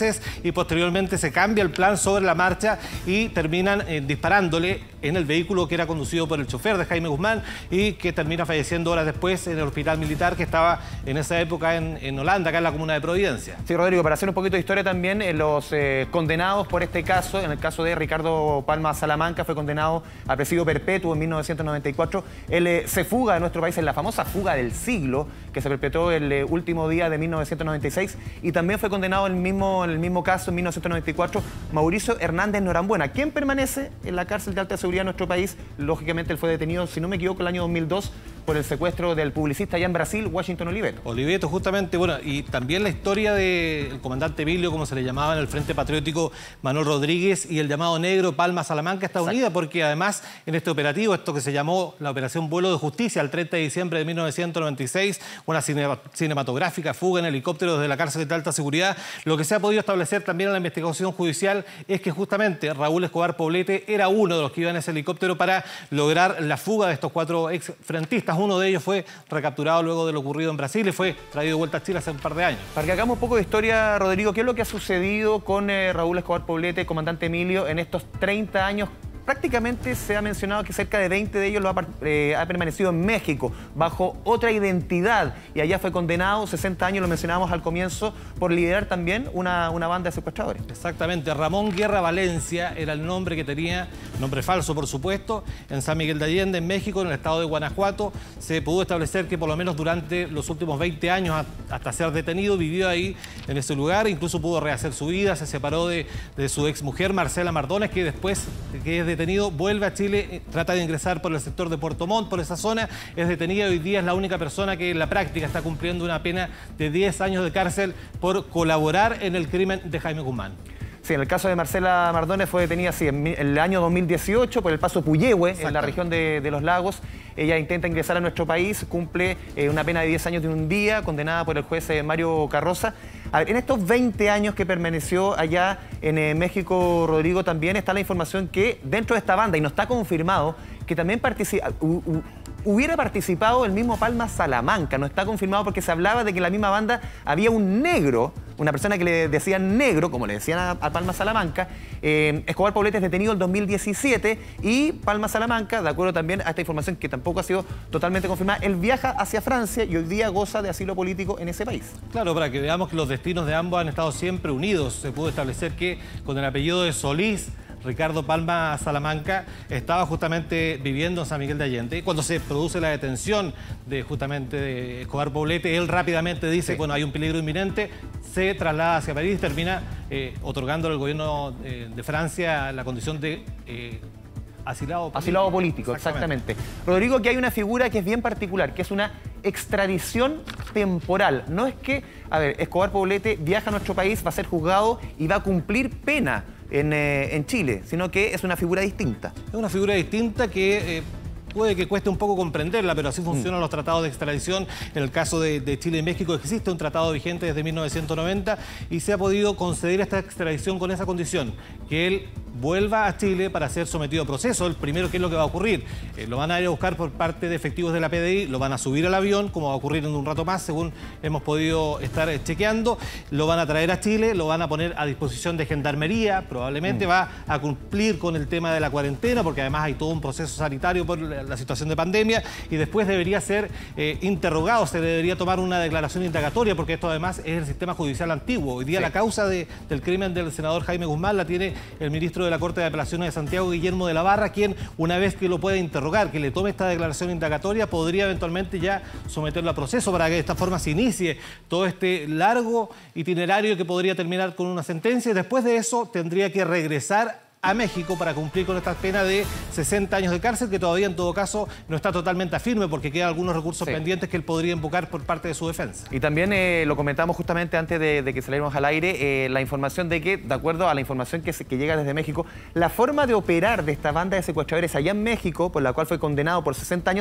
meses y posteriormente se cambia el plan sobre la marcha y terminan eh, disparándole en el vehículo que era conducido por el chofer de Jaime Guzmán y que termina falleciendo horas después en el hospital militar que estaba en esa época en, en Holanda, acá en la comuna de Providencia. Sí, Rodrigo, para hacer un poquito de historia también, eh, los eh, condenados por este caso, en el caso de Ricardo Palma Salamanca, fue condenado a presidio perpetuo en mil novecientos noventa y cuatro. Él eh, se fuga de nuestro país en la famosa fuga del siglo, que se perpetró el eh, último día de mil novecientos noventa y seis, y también fue condenado en el mismo, en el mismo caso en mil novecientos noventa y cuatro, Mauricio Hernández Norambuena, quien permanece en la cárcel de alta seguridad de nuestro país. Lógicamente él fue detenido, si no me equivoco, el año dos mil dos por el secuestro del publicista allá en Brasil, Washington Oliveto. Oliveto, justamente, bueno, y también la historia del comandante Emilio, como se le llamaba en el Frente Patriótico, Manuel Rodríguez, y el llamado negro Palma Salamanca está unida. Exacto. Porque además en este operativo, esto que se llamó la Operación Vuelo de Justicia, el treinta de diciembre de mil novecientos noventa y seis, una cinematográfica fuga en helicóptero desde la cárcel de alta seguridad, lo que se ha podido establecer también en la investigación judicial es que justamente Raúl Escobar Poblete era uno de los que iba en ese helicóptero para lograr la fuga de estos cuatro exfrentistas. Uno de ellos fue recapturado luego de lo ocurrido en Brasil y fue traído de vuelta a Chile hace un par de años. Para que hagamos un poco de historia, Rodrigo, ¿qué es lo que ha sucedido con eh, Raúl Escobar Poblete, comandante Emilio, en estos treinta años? Prácticamente se ha mencionado que cerca de veinte de ellos lo ha, eh, ha permanecido en México bajo otra identidad y allá fue condenado, sesenta años, lo mencionábamos al comienzo, por liderar también una, una banda de secuestradores. Exactamente, Ramón Guerra Valencia era el nombre que tenía, nombre falso por supuesto, en San Miguel de Allende, en México, en el estado de Guanajuato. Se pudo establecer que por lo menos durante los últimos veinte años, hasta ser detenido, vivió ahí en ese lugar, incluso pudo rehacer su vida, se separó de, de su exmujer Marcela Mardones, que después que es detenido, vuelve a Chile, trata de ingresar por el sector de Puerto Montt, por esa zona, es detenida y hoy día es la única persona que en la práctica está cumpliendo una pena de diez años de cárcel por colaborar en el crimen de Jaime Guzmán. Sí, en el caso de Marcela Mardones fue detenida sí, en el año dos mil dieciocho por el paso Puyehue, en la región de, de Los Lagos. Ella intenta ingresar a nuestro país, cumple eh, una pena de diez años de un día, condenada por el juez eh, Mario Carroza. A ver, en estos veinte años que permaneció allá en eh, México, Rodrigo, también está la información que dentro de esta banda, y no está confirmado, que también participa... Uh, uh, hubiera participado el mismo Palma Salamanca. No está confirmado porque se hablaba de que en la misma banda había un negro, una persona que le decían negro, como le decían a, a Palma Salamanca. Eh, Escobar Poblete es detenido el dos mil diecisiete y Palma Salamanca, de acuerdo también a esta información que tampoco ha sido totalmente confirmada, él viaja hacia Francia y hoy día goza de asilo político en ese país. Claro, para que veamos que los destinos de ambos han estado siempre unidos. Se pudo establecer que con el apellido de Solís, Ricardo Palma Salamanca estaba justamente viviendo en San Miguel de Allende. Y cuando se produce la detención de justamente de Escobar Poblete, él rápidamente dice, sí, bueno, hay un peligro inminente, se traslada hacia París y termina eh, otorgándole al gobierno eh, de Francia la condición de... Eh, Asilado político. Asilado político, exactamente. exactamente. Rodrigo, aquí hay una figura que es bien particular, que es una extradición temporal. No es que, a ver, Escobar Poblete viaja a nuestro país, va a ser juzgado y va a cumplir pena en, eh, en Chile, sino que es una figura distinta. Es una figura distinta que... Eh... puede que cueste un poco comprenderla, pero así funcionan mm. los tratados de extradición. En el caso de, de Chile y México existe un tratado vigente desde mil novecientos noventa y se ha podido conceder esta extradición con esa condición, que él vuelva a Chile para ser sometido a proceso. El primero, ¿qué es lo que va a ocurrir? Eh, lo van a ir a buscar por parte de efectivos de la P D I, lo van a subir al avión, como va a ocurrir en un rato más, según hemos podido estar eh, chequeando, lo van a traer a Chile, lo van a poner a disposición de Gendarmería, probablemente mm. va a cumplir con el tema de la cuarentena, porque además hay todo un proceso sanitario por la, la situación de pandemia, y después debería ser eh, interrogado, se debería tomar una declaración indagatoria, porque esto además es el sistema judicial antiguo. Hoy día sí. la causa de, del crimen del senador Jaime Guzmán la tiene el ministro de la Corte de Apelaciones de Santiago, Guillermo de la Barra, quien una vez que lo pueda interrogar, que le tome esta declaración indagatoria, podría eventualmente ya someterlo a proceso para que de esta forma se inicie todo este largo itinerario que podría terminar con una sentencia, y después de eso tendría que regresar a México para cumplir con esta pena de sesenta años de cárcel, que todavía en todo caso no está totalmente firme porque quedan algunos recursos sí. pendientes que él podría invocar por parte de su defensa. Y también eh, lo comentamos justamente antes de, de que saliéramos al aire, eh, la información de que, de acuerdo a la información que, se, que llega desde México, la forma de operar de esta banda de secuestradores allá en México, por la cual fue condenado por sesenta años,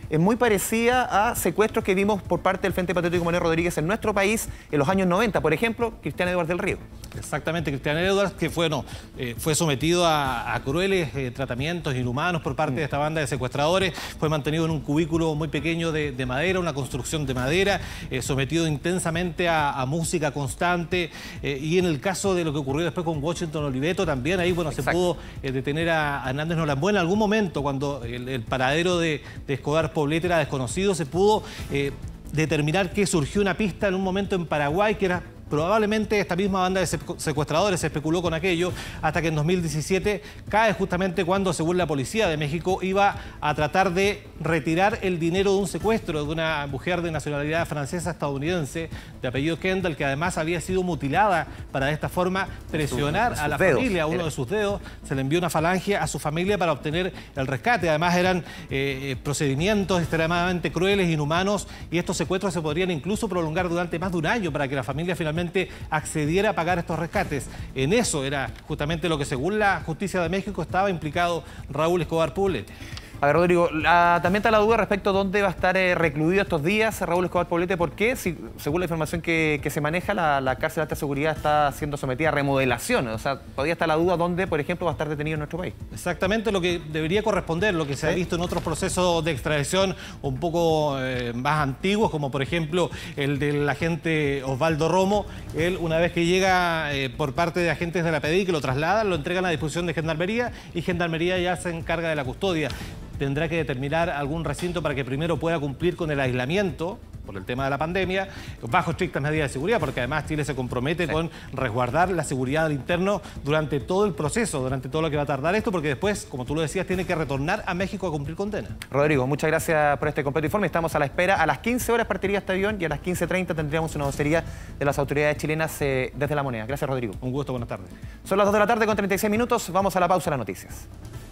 es muy parecida a secuestros que vimos por parte del Frente Patriótico Manuel Rodríguez en nuestro país en los años noventa. Por ejemplo, Cristian Edwards del Río. Exactamente, Cristian Edwards, que fue, no, eh, fue sometido a, a crueles eh, tratamientos inhumanos por parte mm. de esta banda de secuestradores. Fue mantenido en un cubículo muy pequeño de, de madera, una construcción de madera, eh, sometido intensamente a, a música constante. Eh, y en el caso de lo que ocurrió después con Washington Oliveto, también ahí bueno, se pudo eh, detener a, a Hernández Norambuena. En algún momento, cuando el, el paradero de, de Escobar Poblete era desconocido, se pudo eh, determinar que surgió una pista en un momento en Paraguay que era probablemente esta misma banda de secuestradores. Se especuló con aquello hasta que en dos mil diecisiete cae justamente cuando, según la policía de México, iba a tratar de retirar el dinero de un secuestro de una mujer de nacionalidad francesa estadounidense de apellido Kendall, que además había sido mutilada para de esta forma presionar a la familia, a uno de sus dedos. Se le envió una falange a su familia para obtener el rescate. Además eran eh, procedimientos extremadamente crueles, inhumanos, y estos secuestros se podrían incluso prolongar durante más de un año para que la familia finalmente accediera a pagar estos rescates. En eso era justamente lo que, según la justicia de México, estaba implicado Raúl Escobar Poblete. A ver, Rodrigo, la, también está la duda respecto a dónde va a estar eh, recluido estos días Raúl Escobar Poblete. ¿Por qué? Si, según la información que, que se maneja, la, la cárcel de alta seguridad está siendo sometida a remodelación. O sea, todavía está la duda dónde, por ejemplo, va a estar detenido en nuestro país. Exactamente lo que debería corresponder, lo que se ¿Sí? ha visto en otros procesos de extradición un poco eh, más antiguos, como por ejemplo el del agente Osvaldo Romo. Él, una vez que llega eh, por parte de agentes de la P D I que lo trasladan, lo entregan a disposición de Gendarmería y Gendarmería ya se encarga de la custodia. Tendrá que determinar algún recinto para que primero pueda cumplir con el aislamiento por el tema de la pandemia, bajo estrictas medidas de seguridad, porque además Chile se compromete sí. con resguardar la seguridad del interno durante todo el proceso, durante todo lo que va a tardar esto, porque después, como tú lo decías, tiene que retornar a México a cumplir condena. Rodrigo, muchas gracias por este completo informe. Estamos a la espera. A las quince horas partiría este avión y a las quince treinta tendríamos una vocería de las autoridades chilenas eh, desde La Moneda. Gracias, Rodrigo. Un gusto, buenas tardes. Son las dos de la tarde con treinta y seis minutos. Vamos a la pausa de las noticias.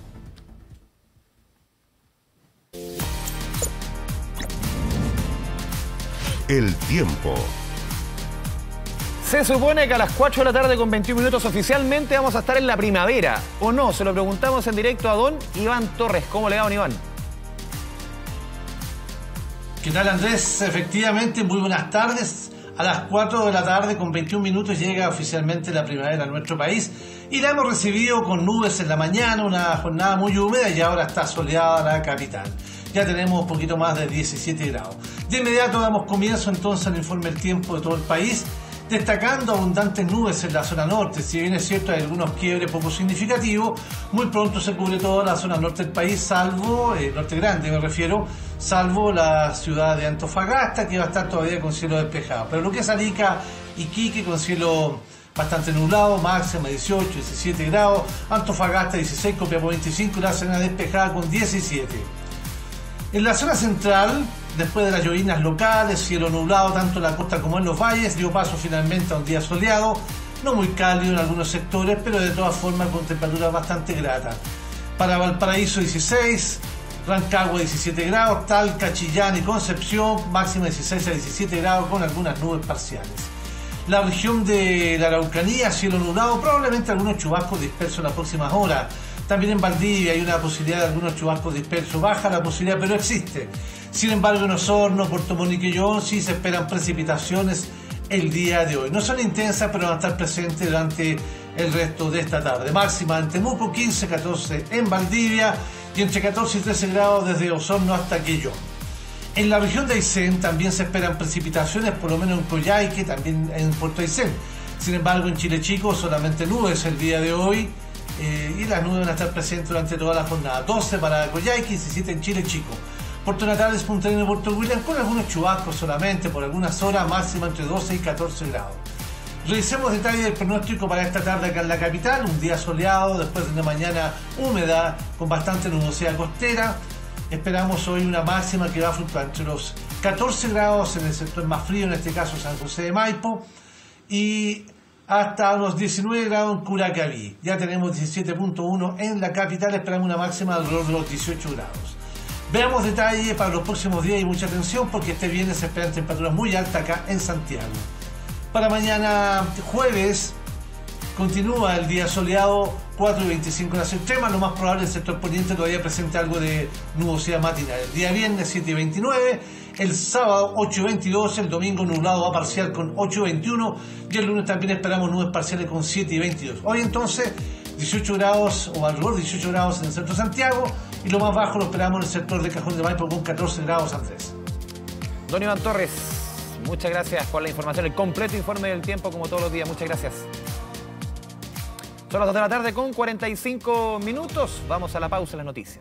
El tiempo. Se supone que a las cuatro de la tarde con veintiún minutos oficialmente vamos a estar en la primavera. ¿O no? Se lo preguntamos en directo a don Iván Torres. ¿Cómo le va, don Iván? ¿Qué tal, Andrés? Efectivamente, muy buenas tardes. A las cuatro de la tarde con veintiún minutos llega oficialmente la primavera a nuestro país y la hemos recibido con nubes en la mañana, una jornada muy húmeda y ahora está soleada la capital. Ya tenemos un poquito más de diecisiete grados. De inmediato damos comienzo entonces al informe del tiempo de todo el país, destacando abundantes nubes en la zona norte. Si bien es cierto hay algunos quiebres poco significativos, muy pronto se cubre toda la zona norte del país, salvo, eh, norte grande me refiero, salvo la ciudad de Antofagasta, que va a estar todavía con cielo despejado. Pero lo que es Arica, Iquique, con cielo bastante nublado, máxima dieciocho, diecisiete grados, Antofagasta dieciséis, Copiapó veinticinco, la zona despejada con diecisiete. En la zona central, después de las lloviznas locales, cielo nublado tanto en la costa como en los valles, dio paso finalmente a un día soleado, no muy cálido en algunos sectores, pero de todas formas con temperaturas bastante gratas. Para Valparaíso dieciséis, Rancagua diecisiete grados, Talca, Chillán y Concepción, máxima dieciséis a diecisiete grados con algunas nubes parciales. La región de la Araucanía, cielo nublado, probablemente algunos chubascos dispersos en las próximas horas. También en Valdivia hay una posibilidad de algunos chubascos dispersos, baja la posibilidad, pero existe. Sin embargo, en Osorno, Puerto Montt y Quillón sí se esperan precipitaciones el día de hoy. No son intensas, pero van a estar presentes durante el resto de esta tarde. Máxima en Temuco, quince, catorce en Valdivia y entre catorce y trece grados desde Osorno hasta Quillón. En la región de Aysén también se esperan precipitaciones, por lo menos en Coyhaique, también en Puerto Aysén. Sin embargo, en Chile Chico solamente nubes el día de hoy. Eh, y las nubes van a estar presentes durante toda la jornada. doce para Coyhaique, diecisiete en Chile Chico. Puerto Natales, Punta Arenas y Puerto William con algunos chubascos solamente por algunas horas, máxima entre doce y catorce grados. Revisemos detalles del pronóstico para esta tarde acá en la capital. Un día soleado, después de una mañana húmeda con bastante nubosidad costera. Esperamos hoy una máxima que va a fluctuar entre los catorce grados en el sector más frío, en este caso San José de Maipo, y hasta unos diecinueve grados en Curacaví. Ya tenemos diecisiete punto uno en la capital, esperamos una máxima alrededor de los dieciocho grados. Veamos detalles para los próximos días y mucha atención porque este viernes se esperan temperaturas muy altas acá en Santiago. Para mañana jueves, Continúa el día soleado, cuatro y veinticinco en las extremas, lo más probable el sector poniente todavía presente algo de nubosidad matinal. El día viernes siete y veintinueve, el sábado ocho y veintidós, el domingo nublado a parcial con ocho y veintiuno y el lunes también esperamos nubes parciales con siete y veintidós. Hoy entonces dieciocho grados o alrededor de dieciocho grados en el centro de Santiago y lo más bajo lo esperamos en el sector de Cajón de Maipo con catorce grados, Andrés. Don Iván Torres, muchas gracias por la información, el completo informe del tiempo como todos los días, muchas gracias. Son las dos de la tarde con cuarenta y cinco minutos. Vamos a la pausa en las noticias.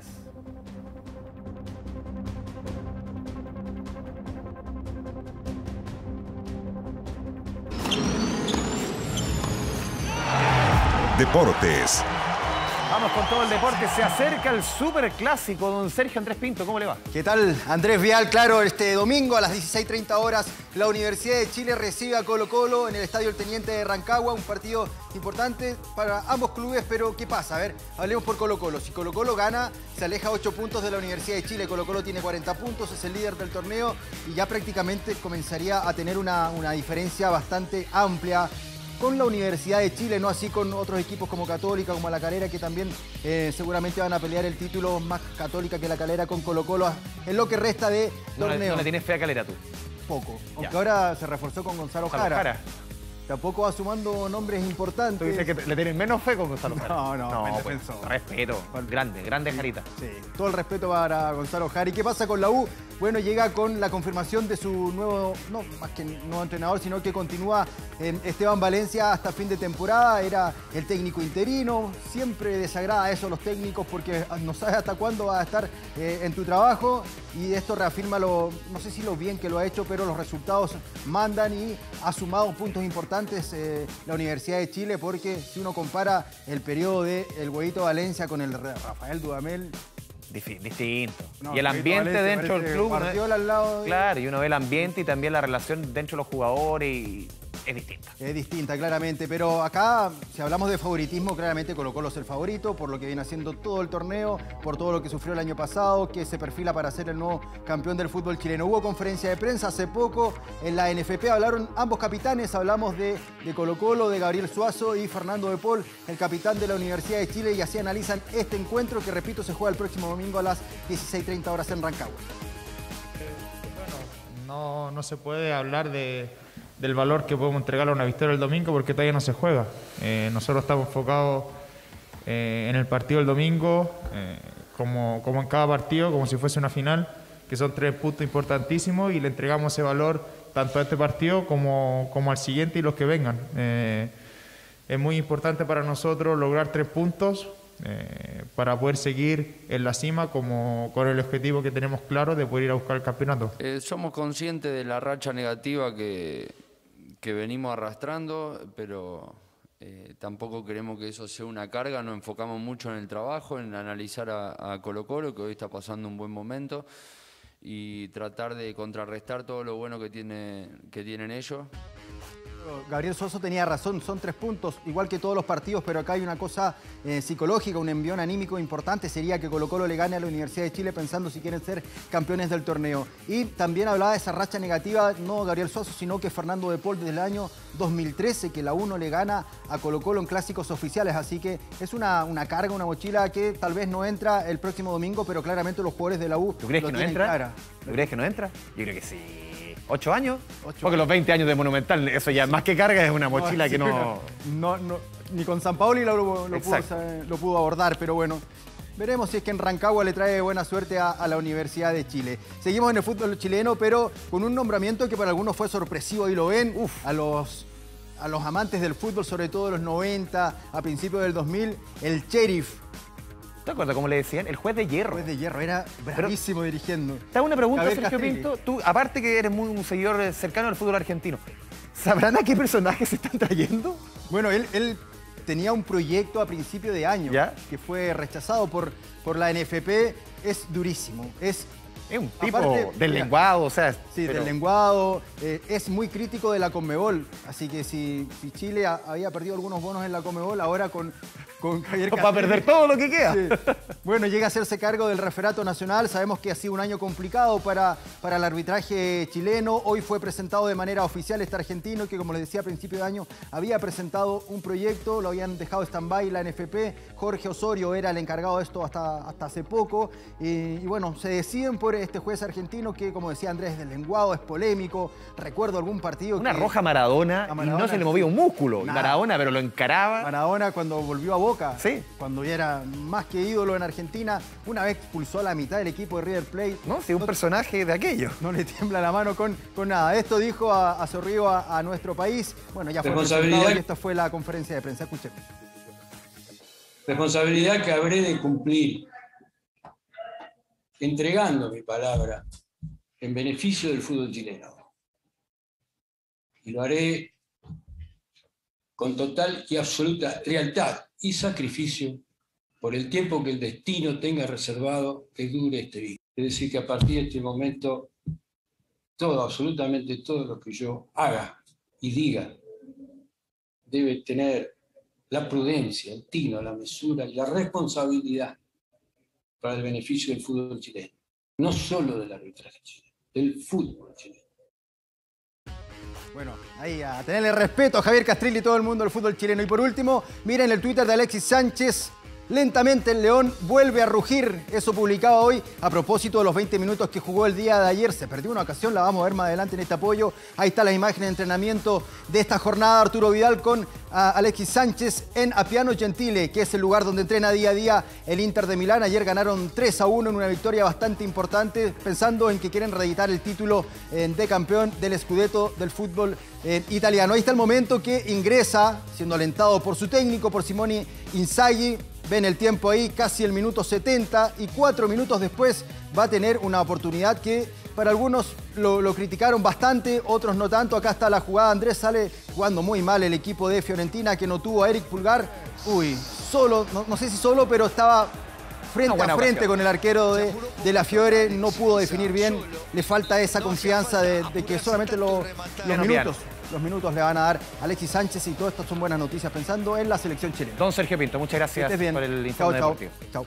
Deportes. Vamos con todo el deporte. Se acerca el superclásico. Don Sergio Andrés Pinto, ¿cómo le va? ¿Qué tal, Andrés Vial? Claro, este domingo a las dieciséis treinta horas la Universidad de Chile recibe a Colo-Colo en el Estadio El Teniente de Rancagua. Un partido importante para ambos clubes, pero ¿qué pasa? A ver, hablemos por Colo-Colo. Si Colo-Colo gana, se aleja ocho puntos de la Universidad de Chile. Colo-Colo tiene cuarenta puntos, es el líder del torneo y ya prácticamente comenzaría a tener una, una diferencia bastante amplia con la Universidad de Chile, no así con otros equipos como Católica, como La Calera, que también eh, seguramente van a pelear el título, más Católica que La Calera con Colo-Colo en lo que resta de no torneo. Le, ¿No le tienes fe a Calera tú? Poco, aunque ya. Ahora se reforzó con Gonzalo Jara. Jara. Tampoco va sumando nombres importantes. ¿Tú dices que le tienes menos fe con Gonzalo Jara? No, no, no me pues, defensor. Respeto, grande, grande Jarita. Sí, todo el respeto para Gonzalo Jara. ¿Y qué pasa con la U? Bueno, llega con la confirmación de su nuevo, no más que nuevo entrenador, sino que continúa en Esteban Valencia hasta fin de temporada. Era el técnico interino, siempre desagrada eso a los técnicos porque no sabes hasta cuándo vas a estar eh, en tu trabajo y esto reafirma lo, no sé si lo bien que lo ha hecho, pero los resultados mandan y ha sumado puntos importantes eh, la Universidad de Chile porque si uno compara el periodo de el Huevito Valencia con el Rafael Dudamel, distinto. No, y el ambiente Valencia dentro del club. Guardiola al lado de... Claro, y uno ve el ambiente y también la relación dentro de los jugadores y es distinta. Es distinta, claramente. Pero acá, si hablamos de favoritismo, claramente Colo-Colo es el favorito por lo que viene haciendo todo el torneo, por todo lo que sufrió el año pasado, que se perfila para ser el nuevo campeón del fútbol chileno. Hubo conferencia de prensa hace poco en la N F P, hablaron ambos capitanes, hablamos de, de Colo-Colo, de Gabriel Suazo y Fernando de Paul, el capitán de la Universidad de Chile, y así analizan este encuentro que, repito, se juega el próximo domingo a las dieciséis treinta horas en Rancagua. Bueno, no, no se puede hablar de... del valor que podemos entregarle a una victoria el domingo porque todavía no se juega. Eh, nosotros estamos enfocados eh, en el partido del domingo, eh, como, como en cada partido, como si fuese una final, que son tres puntos importantísimos y le entregamos ese valor tanto a este partido como, como al siguiente y los que vengan. Eh, es muy importante para nosotros lograr tres puntos eh, para poder seguir en la cima como, con el objetivo que tenemos claro de poder ir a buscar el campeonato. Eh, somos conscientes de la racha negativa que que venimos arrastrando, pero eh, tampoco queremos que eso sea una carga, nos enfocamos mucho en el trabajo, en analizar a, a Colo-Colo, que hoy está pasando un buen momento, y tratar de contrarrestar todo lo bueno que, tiene, que tienen ellos. Gabriel Suazo tenía razón, son tres puntos, igual que todos los partidos, pero acá hay una cosa eh, psicológica, un envión anímico importante, sería que Colo-Colo le gane a la Universidad de Chile pensando si quieren ser campeones del torneo. Y también hablaba de esa racha negativa, no Gabriel Suazo, sino que Fernando de Paul desde el año dos mil trece, que la U no le gana a Colo-Colo en clásicos oficiales, así que es una, una carga, una mochila que tal vez no entra el próximo domingo, pero claramente los jugadores de la U ¿Tú crees lo que no tienen entra? clara. ¿Tú crees que no entra? Yo creo que sí. ¿Ocho años? Ocho Porque años. los veinte años de Monumental, eso ya más que carga es una mochila No, que sí, no... no, no... Ni con San Paoli lo, lo, lo, pudo, Exacto. lo pudo abordar, pero bueno. Veremos si es que en Rancagua le trae buena suerte a, a la Universidad de Chile. Seguimos en el fútbol chileno, pero con un nombramiento que para algunos fue sorpresivo, y lo ven, Uf. a los... a los amantes del fútbol, sobre todo de los noventa, a principios del dos mil, el Sheriff. ¿Te acuerdas cómo le decían? El juez de hierro. El juez de hierro, era bravísimo Pero, dirigiendo. Te hago una pregunta, Javier Sergio Castrilli. Pinto. Tú, aparte que eres muy, un seguidor cercano al fútbol argentino, ¿sabrán a qué personajes se están trayendo? Bueno, él, él tenía un proyecto a principio de año ¿Ya? que fue rechazado por, por la N F P. Es durísimo, es Es un tipo Aparte, deslenguado, o sea... Sí, pero... deslenguado, eh, es muy crítico de la Conmebol, así que si, si Chile a, había perdido algunos bonos en la Conmebol, ahora con, con Javier Castrilli... Va a perder todo lo que queda. Sí. Bueno, llega a hacerse cargo del referato nacional, sabemos que ha sido un año complicado para, para el arbitraje chileno, hoy fue presentado de manera oficial este argentino que, como les decía a principio de año, había presentado un proyecto, lo habían dejado stand-by la N F P, Jorge Osorio era el encargado de esto hasta, hasta hace poco, y, y bueno, se deciden por este juez argentino que, como decía Andrés, es deslenguado, es polémico. Recuerdo algún partido Una que... roja Maradona, a Maradona y no se le movía un músculo. Nada. Maradona, pero lo encaraba. Maradona cuando volvió a Boca, sí. cuando ya era más que ídolo en Argentina, una vez expulsó a la mitad del equipo de River Plate. No, sí, un no, personaje de aquello. No le tiembla la mano con, con nada. Esto dijo a, a Zorrillo a, a nuestro país. Bueno, ya fue presentado y esta fue la conferencia de prensa. Escuchen. Responsabilidad que habré de cumplir, entregando mi palabra en beneficio del fútbol chileno. Y lo haré con total y absoluta lealtad y sacrificio por el tiempo que el destino tenga reservado que dure este vínculo. Es decir, que a partir de este momento, todo, absolutamente todo lo que yo haga y diga, debe tener la prudencia, el tino, la mesura y la responsabilidad para el beneficio del fútbol chileno. No solo del arbitraje chileno, del fútbol chileno. Bueno, ahí a tenerle respeto a Javier Castrilli y todo el mundo del fútbol chileno. Y por último, miren el Twitter de Alexis Sánchez. Lentamente el León vuelve a rugir. Eso publicado hoy a propósito de los veinte minutos que jugó el día de ayer. Se perdió una ocasión, la vamos a ver más adelante en este apoyo. Ahí está la imagen de entrenamiento de esta jornada. Arturo Vidal con a Alexis Sánchez en Appiano Gentile, que es el lugar donde entrena día a día el Inter de Milán. Ayer ganaron tres a uno en una victoria bastante importante, pensando en que quieren reeditar el título de campeón del Scudetto del fútbol italiano. Ahí está el momento que ingresa, siendo alentado por su técnico, por Simone Inzaghi. Ven el tiempo ahí, casi el minuto setenta, y cuatro minutos después va a tener una oportunidad que para algunos lo, lo criticaron bastante, otros no tanto. Acá está la jugada, Andrés, sale jugando muy mal el equipo de Fiorentina, que no tuvo a Eric Pulgar. Uy, solo, no, no sé si solo, pero estaba frente a frente ocasión con el arquero de, de la Fiore, no pudo definir bien, le falta esa confianza de, de que solamente lo, los minutos... Los minutos le van a dar a Alexis Sánchez, y todo esto son buenas noticias pensando en la selección chilena. Don Sergio Pinto, muchas gracias por el informe deportivo. Chao.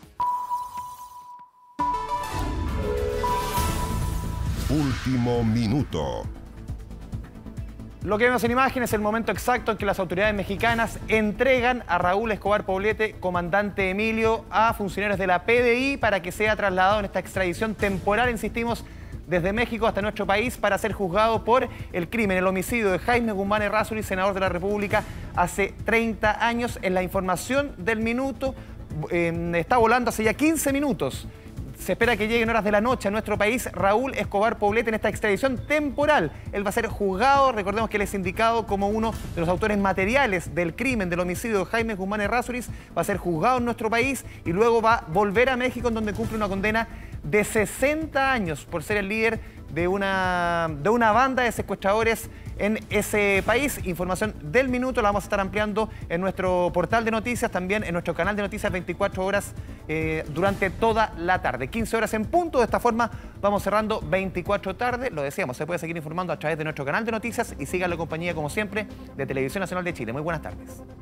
Último minuto. Lo que vemos en imagen es el momento exacto en que las autoridades mexicanas entregan a Raúl Escobar Poblete, comandante Emilio, a funcionarios de la P D I para que sea trasladado en esta extradición temporal, insistimos, desde México hasta nuestro país para ser juzgado por el crimen, el homicidio de Jaime Guzmán Errázuriz, senador de la República, hace treinta años. En la información del minuto, eh, está volando hace ya quince minutos. Se espera que llegue en horas de la noche a nuestro país Raúl Escobar Poblete en esta extradición temporal. Él va a ser juzgado, recordemos que él es indicado como uno de los autores materiales del crimen, del homicidio de Jaime Guzmán Errázuriz. Va a ser juzgado en nuestro país y luego va a volver a México, en donde cumple una condena de sesenta años por ser el líder de una, de una banda de secuestradores en ese país. Información del minuto la vamos a estar ampliando en nuestro portal de noticias, también en nuestro canal de noticias veinticuatro horas eh, durante toda la tarde. quince horas en punto. De esta forma vamos cerrando veinticuatro tarde. Lo decíamos, se puede seguir informando a través de nuestro canal de noticias y sigan la compañía, como siempre, de Televisión Nacional de Chile. Muy buenas tardes.